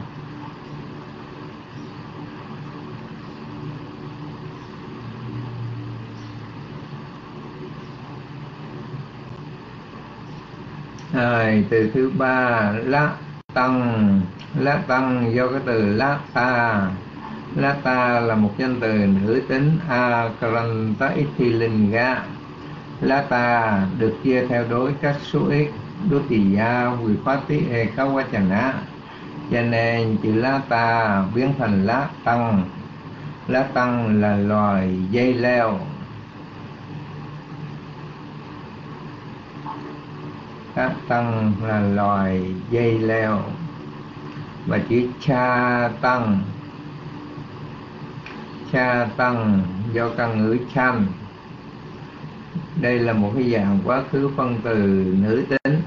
Từ thứ 3, lá tăng. Lá tăng do cái từ lá ta là một danh từ nữ tính Akaranta Itilinga. Lá ta được chia theo đối các số ít Dutiya Vipatti Ekavachana, cho nên chữ lá ta biến thành lá tăng. Lá tăng là loài dây leo. Lá tăng là loài dây leo. Và chữ cha tăng do căn ngữ chan, đây là một cái dạng quá khứ phân từ nữ tính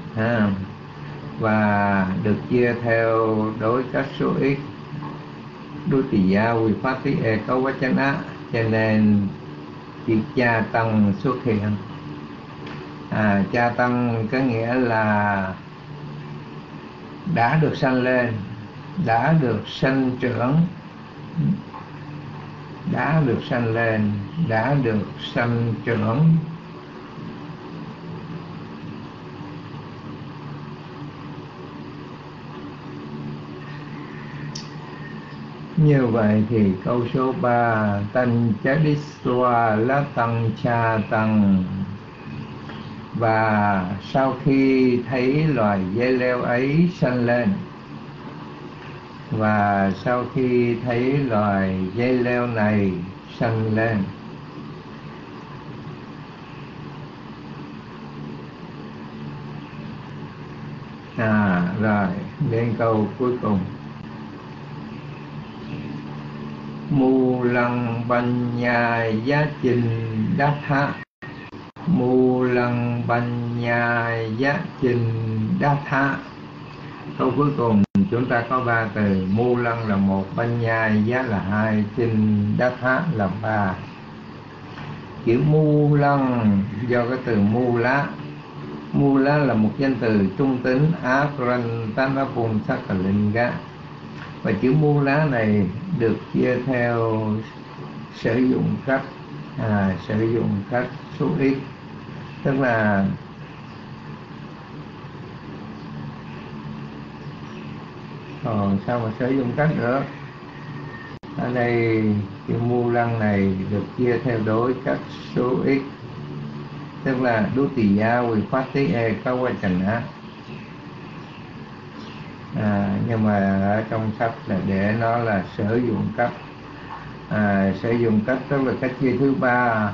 và được chia theo đối các số ít Dutiya Vipatti Ekavachana, cho nên chữ cha tăng xuất hiện. Cha tăng có nghĩa là đã được sanh lên, đã được sanh trưởng, đã được sanh lên, đã được sanh trưởng. Như vậy thì câu số 3 Tanh Chadiswa La Tăng Cha Tăng, và sau khi thấy loài dây leo ấy sanh lên, và sau khi thấy loài dây leo này sanh lên. Rồi đến câu cuối cùng. Mu lăng banh nha giá trình đát thá. Mu lăng banh nha giá trình đát thá. Câu cuối cùng chúng ta có 3 từ. Mu lăng là 1, banh nha giá là 2, trình đát thá là 3. Chữ mu lăng do cái từ mu lá. Mu lá là một danh từ trung tính Akrantanapun Sakalinga, và chữ mu lá này được chia theo sử dụng cách số ít, tức là sao mà sử dụng cách nữa. Ở đây chữ mu lăng này được chia theo đối cách số ít, tức là Dutiya Vipatti Ekavachana. Nhưng mà ở trong sách là để nó là sử dụng cách. Sử dụng cách tức là cách chia thứ 3.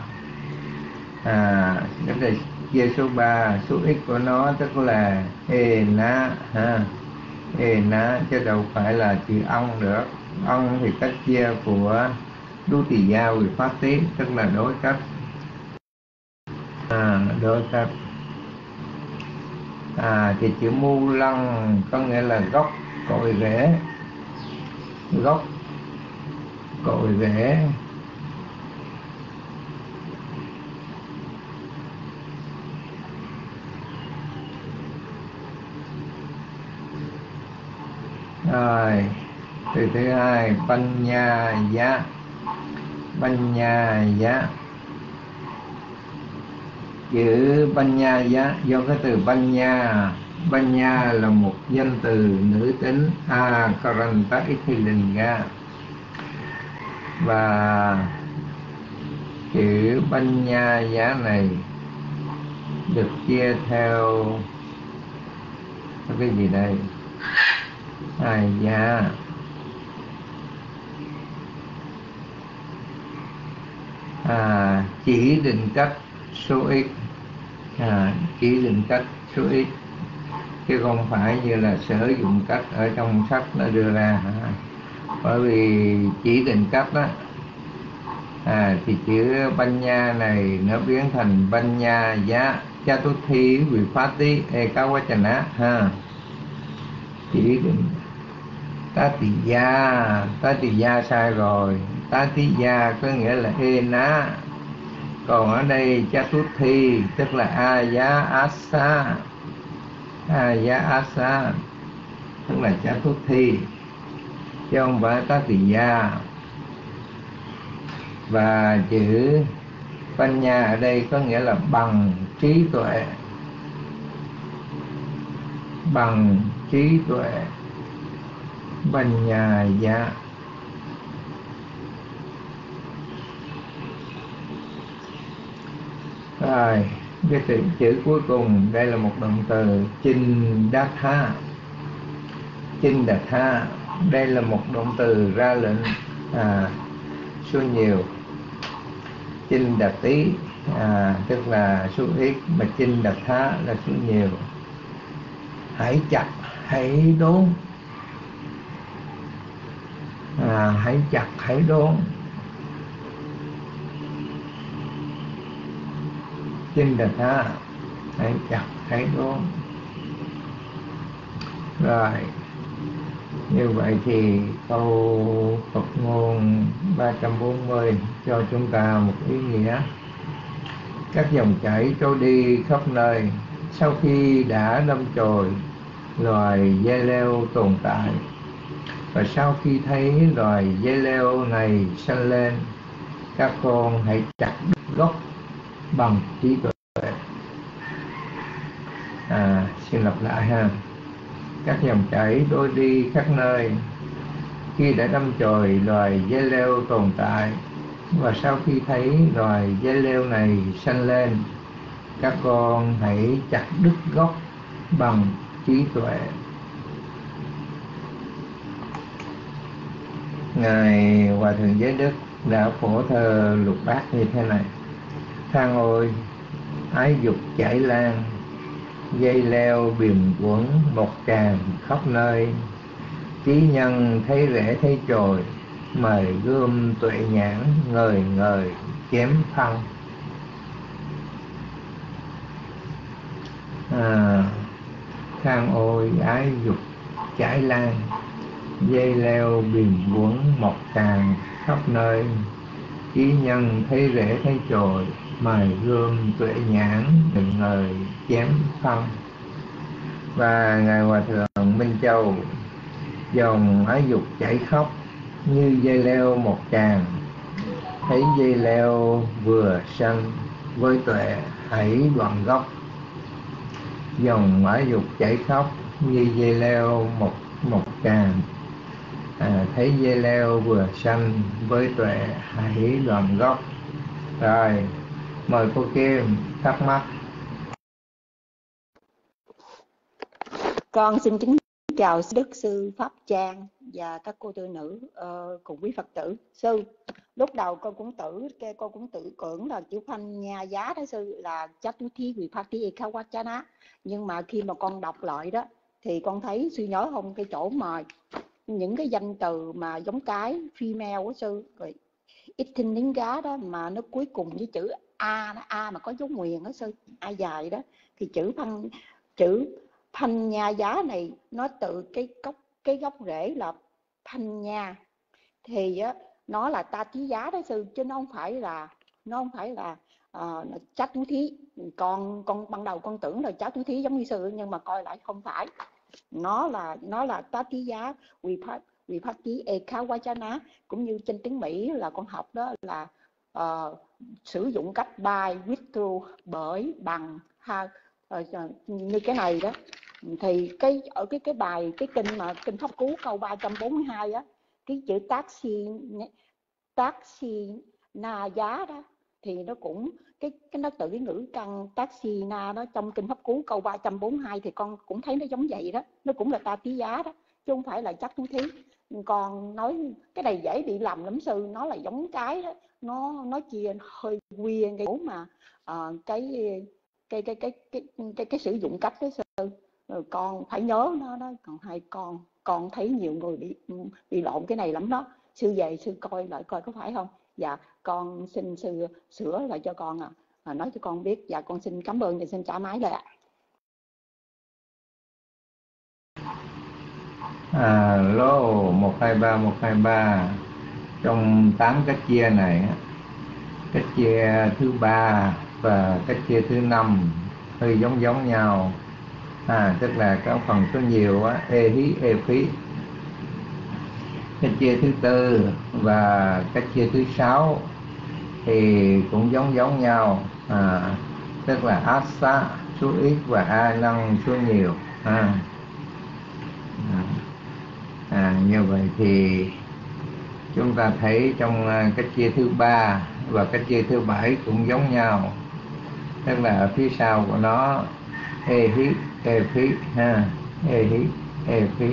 Cách là chia số 3, số ít của nó tức là na na, chứ đâu phải là chữ ông nữa. Ông thì cách chia của Dutiya Vipatti tức là đối cách. Đối cách. Thì chữ mu lăng có nghĩa là gốc cội rễ, gốc cội rễ. Rồi từ thứ 2 banh nha giá. Banh nha giá, chữ banh nha giá do cái từ banh nha là một danh từ nữ tính Akaranta Ithilinga, và chữ banh nha giá này được chia theo cái gì đây? Giá. Chỉ định cách số ít, chỉ định cách số ít, chứ không phải như là sử dụng cách ở trong sách nó đưa ra. Bởi vì chỉ định cách đó, thì chữ banh nha này nó biến thành banh nha giá Chatuthi Vipatti Ekavachana chỉ định. Tatiya sai rồi. Tatiya có nghĩa là ena, còn ở đây Chatuthi tức là Ayasa, tức là Chatuthi chứ không phải Tatiya. Và chữ Panya ở đây có nghĩa là bằng trí tuệ, bằng trí tuệ. Panya giá. Rồi cái chữ cuối cùng đây là một động từ Chindatha. Chindatha đây là một động từ ra lệnh số nhiều. Chindati tức là số ít, mà Chindatha là số nhiều. Hãy chặt, hãy đốn. Hãy chặt, hãy đốn. Chindatha, hãy chặt, hãy đốn. Rồi như vậy thì câu Phật ngôn 340 cho chúng ta một ý nghĩa. Các dòng chảy trôi đi khắp nơi, sau khi đã đâm chồi loài dây leo tồn tại, và sau khi thấy loài dây leo này sanh lên, các con hãy chặt gốc bằng trí tuệ. Xin lặp lại ha. Các dòng chảy trôi đi khắp nơi, khi đã đâm chồi loài dây leo tồn tại, và sau khi thấy loài dây leo này sanh lên, các con hãy chặt đứt gốc bằng trí tuệ. Ngài Hòa Thượng Giới Đức đã phổ thơ lục bát như thế này: Thang ôi, ái dục chảy lan, dây leo biềm quẩn một tràng khắp nơi. Trí nhân thấy rễ thấy chồi, mời gươm tuệ nhãn ngời ngời chém phăng. Than ôi, ái dục chảy lan, dây leo biềm quẩn một tràng khắp nơi. Trí nhân thấy rễ thấy chồi, mài gươm tuệ nhãn ngời ngời chém phăng. Và Ngài Hòa Thượng Minh Châu: dòng ái dục chảy khóc như dây leo một tràng, thấy dây leo vừa sanh với tuệ hãy đoạn gốc. Dòng ái dục chảy khóc như dây leo một tràng, thấy dây leo vừa sanh với tuệ hãy đoạn gốc. Rồi, mời cô Kim thắc mắc. Con xin kính chào Đức Sư Pháp Trang và các cô tư nữ cùng quý Phật tử. Sư, lúc đầu con cũng tự cưỡng là chữ Phanh Nha Giá đó sư, là Chatuthi Vipatti Ekawachana. Nhưng mà khi mà con đọc lại đó thì con thấy sư nhớ không, cái chỗ mà những cái danh từ mà giống cái female của sư rồi Ithinlinga đó mà nó cuối cùng với chữ A đó, A mà có dấu nguyền đó sư, A dài đó, thì chữ Phanh Nha Giá này nó từ cái gốc rễ là Phanh Nha, thì nó là ta tí giá đó sư, chứ nó không phải là chát tú thí. Con ban đầu con tưởng là chát tú thí giống như sư, nhưng mà coi lại không phải, nó là tá tí giá Vipatti Ekawachana. Cũng như trên tiếng Mỹ là con học đó là sử dụng cách by, with, through, bởi, bằng, như cái này đó. Thì ở cái bài cái kinh Pháp Cú câu 342 á, cái chữ taxi na giá đó thì nó cũng cái nó từ cái ngữ căn taxi na đó trong kinh Pháp Cú câu 342 thì con cũng thấy nó giống vậy đó, nó cũng là ta tí giá đó chứ không phải là chắc tú thí. Còn nói cái này dễ bị lầm lắm sư, nó là giống cái đó, nó chia hơi quyên cái mà cái sử dụng cách đó sư. Rồi con phải nhớ nó đó. Còn hai con thấy nhiều người bị lộn cái này lắm đó. Sư về sư coi lại coi có phải không. Dạ con xin sư sửa lại cho con nói cho con biết. Dạ con xin cảm ơn và xin trả máy lại ạ. Lô 123 trong 8 cách chia này, cách chia thứ 3 và cách chia thứ 5 hơi giống nhau. Tức là có phần số nhiều ê hí ê phí. Cách chia thứ 4 và cách chia thứ 6 thì cũng giống nhau, tức là asa số ít và a năng số nhiều. Như vậy thì chúng ta thấy trong cách chia thứ 3 và cách chia thứ 7 cũng giống nhau, tức là ở phía sau của nó ê hí ê phí ê hí ê phí.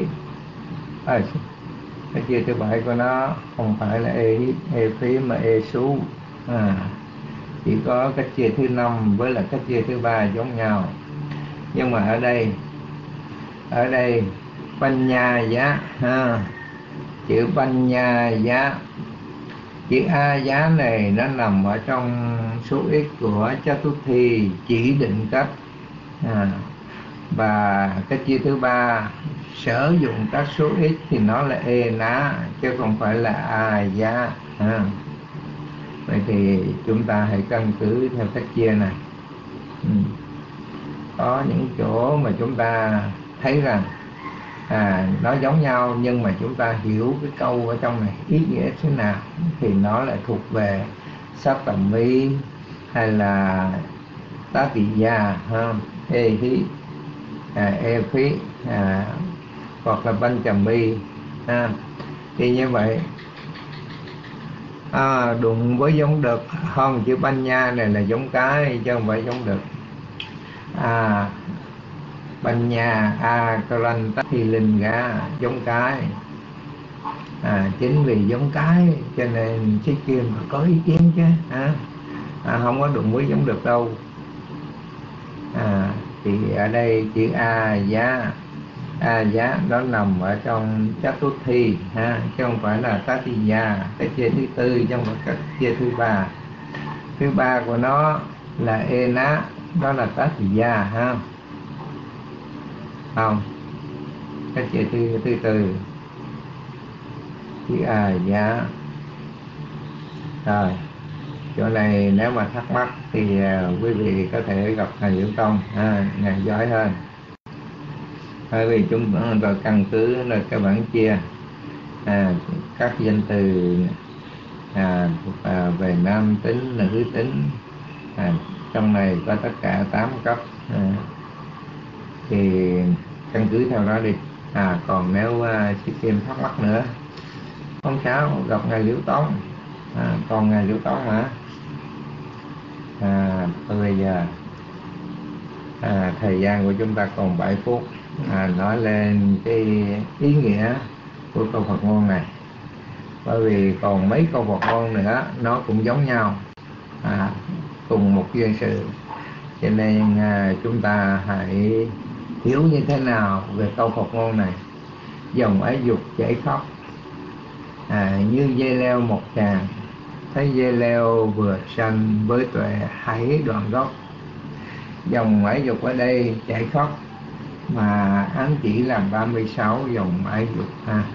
Cách chia thứ 7 của nó không phải là ê hí ê phí mà ê sú. Chỉ có cách chia thứ 5 với là cách chia thứ 3 giống nhau. Nhưng mà ở đây Phanh Nha Giá, chữ Phanh Nha Giá, chữ A Giá này nó nằm ở trong số ít của Chatuthi chỉ định cách. Và cách chia thứ 3 sử dụng các số ít thì nó là e ná chứ không phải là A Giá. Vậy thì chúng ta hãy căn cứ theo cách chia này. Có những chỗ mà chúng ta thấy rằng nó giống nhau, nhưng mà chúng ta hiểu cái câu ở trong này ý nghĩa thế nào thì nó lại thuộc về sát tầm mỹ hay là tá tỳ gia, ê hí ê phí, hoặc là banh trầm mi. Thì như vậy đụng với giống đực, không, chữ banh nha này là giống cái chứ không phải giống đực. Banh nha Karan Tát Thi Linh Gá, giống cái. Chính vì giống cái cho nên Thích Kim có ý kiến chứ, không có đụng với giống đực đâu. Thì ở đây chữ A giá đó nằm ở trong Chatuthi chứ không phải là Tatiya, cái chia thứ tư chứ không phải cái chia thứ ba. Thứ ba của nó là Ena, đó là Tatiya không, cái chia thứ tư chữ A giá. Rồi chỗ này nếu mà thắc mắc thì quý vị có thể gặp thầy Liễu Tông, ngài giỏi hơn. Bởi vì chúng tôi căn cứ là cái bản chia các danh từ về nam tính, nữ tính, trong này có tất cả 8 cấp, thì căn cứ theo đó đi. Còn nếu chị Kim thắc mắc nữa không sao, gặp ngài Liễu Tông, còn ngài Liễu Tông mà. Bây giờ thời gian của chúng ta còn 7 phút. Nói lên cái ý nghĩa của câu Phật ngôn này, bởi vì còn mấy câu Phật ngôn nữa nó cũng giống nhau, cùng một duyên sự, cho nên chúng ta hãy hiểu như thế nào về câu Phật ngôn này. Dòng ái dục chảy khóc, như dây leo một tràng, thấy dây leo vừa sanh với tuệ hãy đoạn gốc. Dòng ái dục ở đây chảy khóc mà ám chỉ là 36 dòng ái dục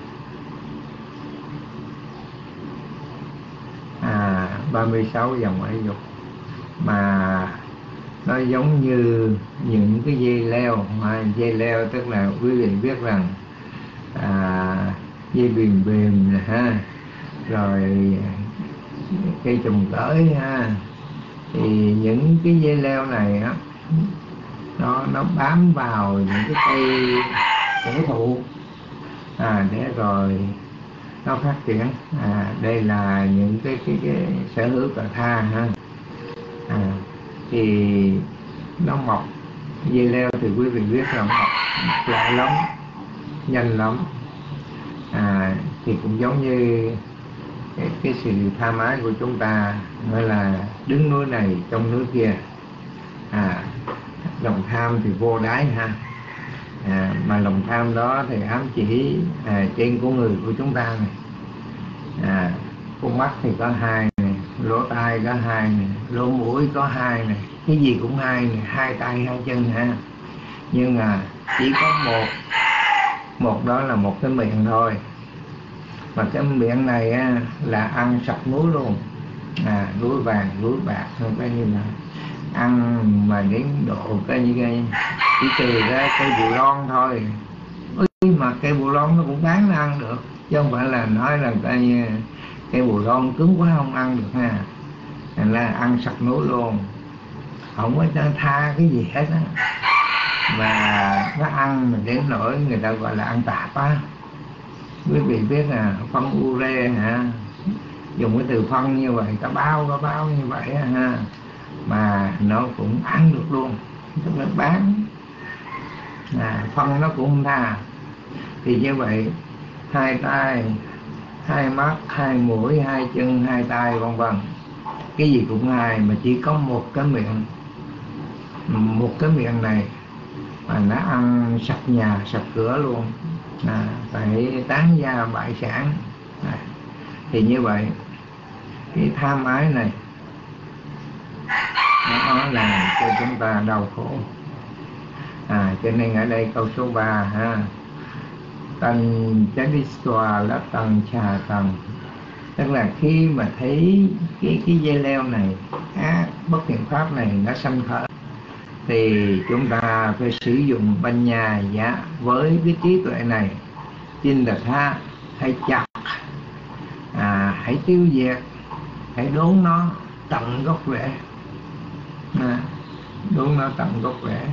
36 dòng ái dục mà nó giống như những cái dây leo. Dây leo tức là quý vị biết rằng dây bìm bìm rồi cây trùng cởi thì những cái dây leo này nó bám vào những cái cây cổ thụ để rồi nó phát triển. Đây là những cái sở hữu cờ tha thì nó mọc, dây leo thì quý vị biết là mọc lạ lắm, nhanh lắm. Thì cũng giống như cái sự tham ái của chúng ta, gọi là đứng núi này trong núi kia. Lòng tham thì vô đáy mà lòng tham đó thì ám chỉ trên của người của chúng ta này. Con mắt thì có 2 này, lỗ tai có 2 này, lỗ mũi có 2 này, cái gì cũng 2 này, 2 tay 2 chân nhưng mà chỉ có một đó là một cái miệng thôi. Mà cái miệng này là ăn sạch núi luôn, núi vàng núi bạc, không có như là ăn mà đến độ cái như cái chỉ trừ ra cây bù lon thôi. Mà cây bù lon nó cũng bán nó ăn được, chứ không phải là nói là cây bù lon cứng quá không ăn được thành là ăn sạch núi luôn, không có tha cái gì hết và nó ăn mà đến nỗi người ta gọi là ăn tạp Quý vị biết là phân ure dùng cái từ phân như vậy, cả bao như vậy mà nó cũng ăn được luôn, tức là bán phân nó cũng không tha. Thì như vậy 2 tay, 2 mắt, 2 mũi, 2 chân, 2 tay vân vân, cái gì cũng 2 mà chỉ có một cái miệng. Một cái miệng này mà nó ăn sạch nhà sạch cửa luôn, phải tán gia bại sản. Thì như vậy cái tham ái này nó làm cho chúng ta đau khổ. Cho nên ở đây câu số 3 tần chadiswa lá tần trà tần, tức là khi mà thấy cái dây leo này, bất thiện pháp này nó sanh khởi, thì chúng ta phải sử dụng banh nhà giá với cái trí tuệ này, chinh đật ha, hãy chặt, hãy tiêu diệt, hãy đốn nó tận gốc rễ, đốn nó tận gốc rễ.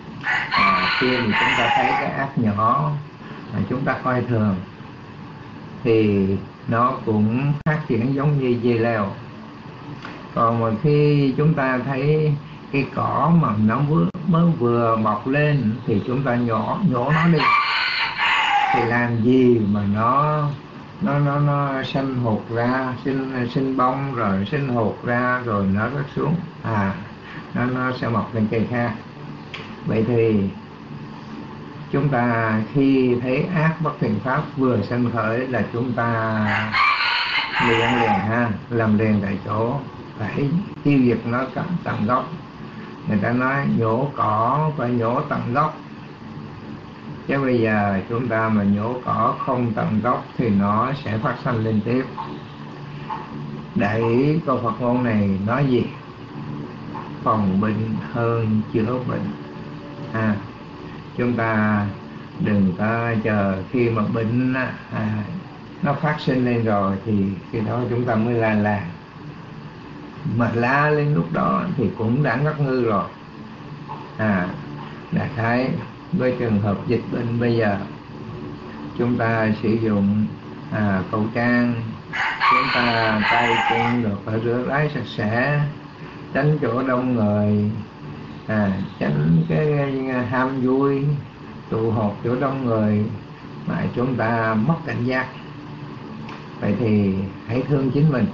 Khi mà chúng ta thấy cái ác nhỏ mà chúng ta coi thường, thì nó cũng phát triển giống như dây leo. Còn mà khi chúng ta thấy cái cỏ mà nó mới vừa mọc lên thì chúng ta nhổ nó đi, thì làm gì mà nó sinh hột ra, sinh bông rồi sinh hột ra rồi nó rớt xuống, nó sẽ mọc lên cây khác. Vậy thì chúng ta khi thấy ác bất thiện pháp vừa sinh khởi là chúng ta liền làm liền tại chỗ, phải tiêu diệt nó tận gốc. Người ta nói nhổ cỏ phải nhổ tận gốc, chứ bây giờ chúng ta mà nhổ cỏ không tận gốc thì nó sẽ phát sanh liên tiếp. Đại câu Phật ngôn này nói gì? Phòng bệnh hơn chữa bệnh. Chúng ta đừng có chờ khi mà bệnh nó phát sinh lên rồi thì khi đó chúng ta mới la. Mà la lên lúc đó thì cũng đã ngất ngư rồi. Đại khái với trường hợp dịch bệnh bây giờ, chúng ta sử dụng khẩu trang, chúng ta tay chân được phải rửa ráy sạch sẽ, tránh chỗ đông người, tránh cái ham vui tụ họp chỗ đông người mà chúng ta mất cảnh giác. Vậy thì hãy thương chính mình.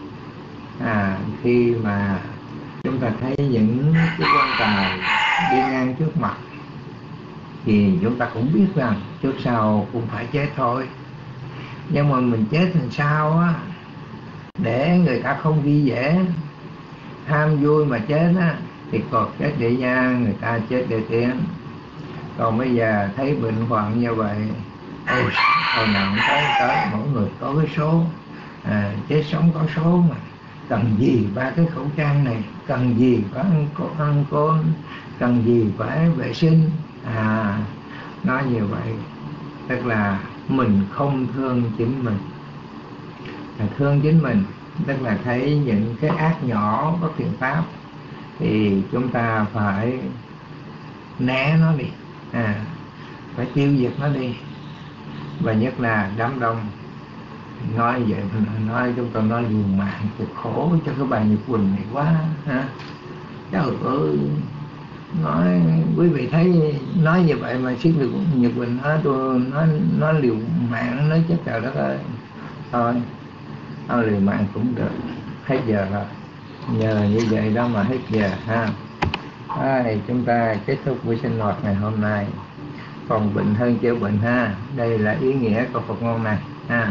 Khi mà chúng ta thấy những cái quan tài đi ngang trước mặt thì chúng ta cũng biết rằng trước sau cũng phải chết thôi. Nhưng mà mình chết làm sao á để người ta không ghi dễ. Ham vui mà chết á thì còn chết để gia, người ta chết để tiền. Còn bây giờ thấy bệnh hoạn như vậy, hồi nào cũng tới mỗi người có cái số, chết sống có số mà. Cần gì ba cái khẩu trang này, cần gì phải ăn côn, cần gì phải vệ sinh. Nói như vậy tức là mình không thương chính mình. Thương chính mình tức là thấy những cái ác nhỏ bất thiện pháp thì chúng ta phải né nó đi, phải tiêu diệt nó đi. Và nhất là đám đông. Nói vậy chúng ta nói liều mạng cực khổ cho cái bài Nhật Quỳnh này quá. Trời ơi, nói quý vị thấy nói như vậy mà siết được Nhật Quỳnh nói liều mạng, nói chết trời đất ơi. Thôi liều mạng cũng được, hết giờ rồi. Nhờ như vậy đó mà hết giờ chúng ta kết thúc buổi sinh hoạt ngày hôm nay. Phòng bệnh hơn chữa bệnh Đây là ý nghĩa của Phật ngôn này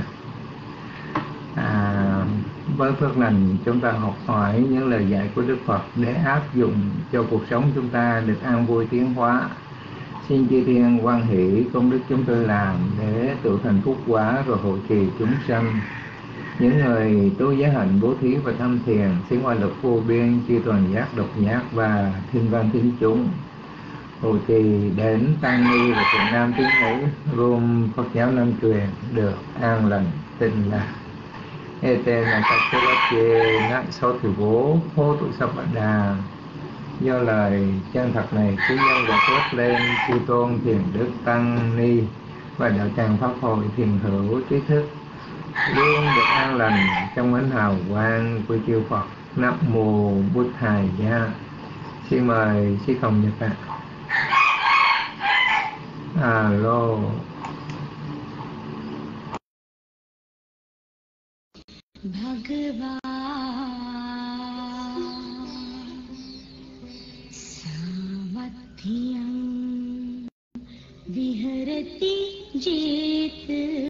với phước lành chúng ta học hỏi những lời dạy của Đức Phật để áp dụng cho cuộc sống chúng ta được an vui tiến hóa. Xin chư thiên hoan hỷ công đức chúng tôi làm để tự thành phúc quả rồi hộ trì chúng sanh. Những người tu giới hạnh bố thí và tham thiền xin ngoại lực vô biên chư toàn giác độc giác và thiên văn thiên chúng hộ trì đến tăng ni và thiện nam tín nữ gồm Phật giáo Nam truyền được an lành tịnh lạc. Ete là các thế bất chê nặng sau thử bố hô tụ sắp bạch đà. Do lời chân thật này cứu nhân đã tốt lên chư tôn thiền đức tăng ni và đạo tràng pháp hội thiền hữu trí thức luôn được an lành trong ánh hào quang của chư Phật. Nam mô Bụt Thầy Gia. Xin mời Sư Không Nhật ạ. Alo. Bhagavan Samadhyam Viharati Jeta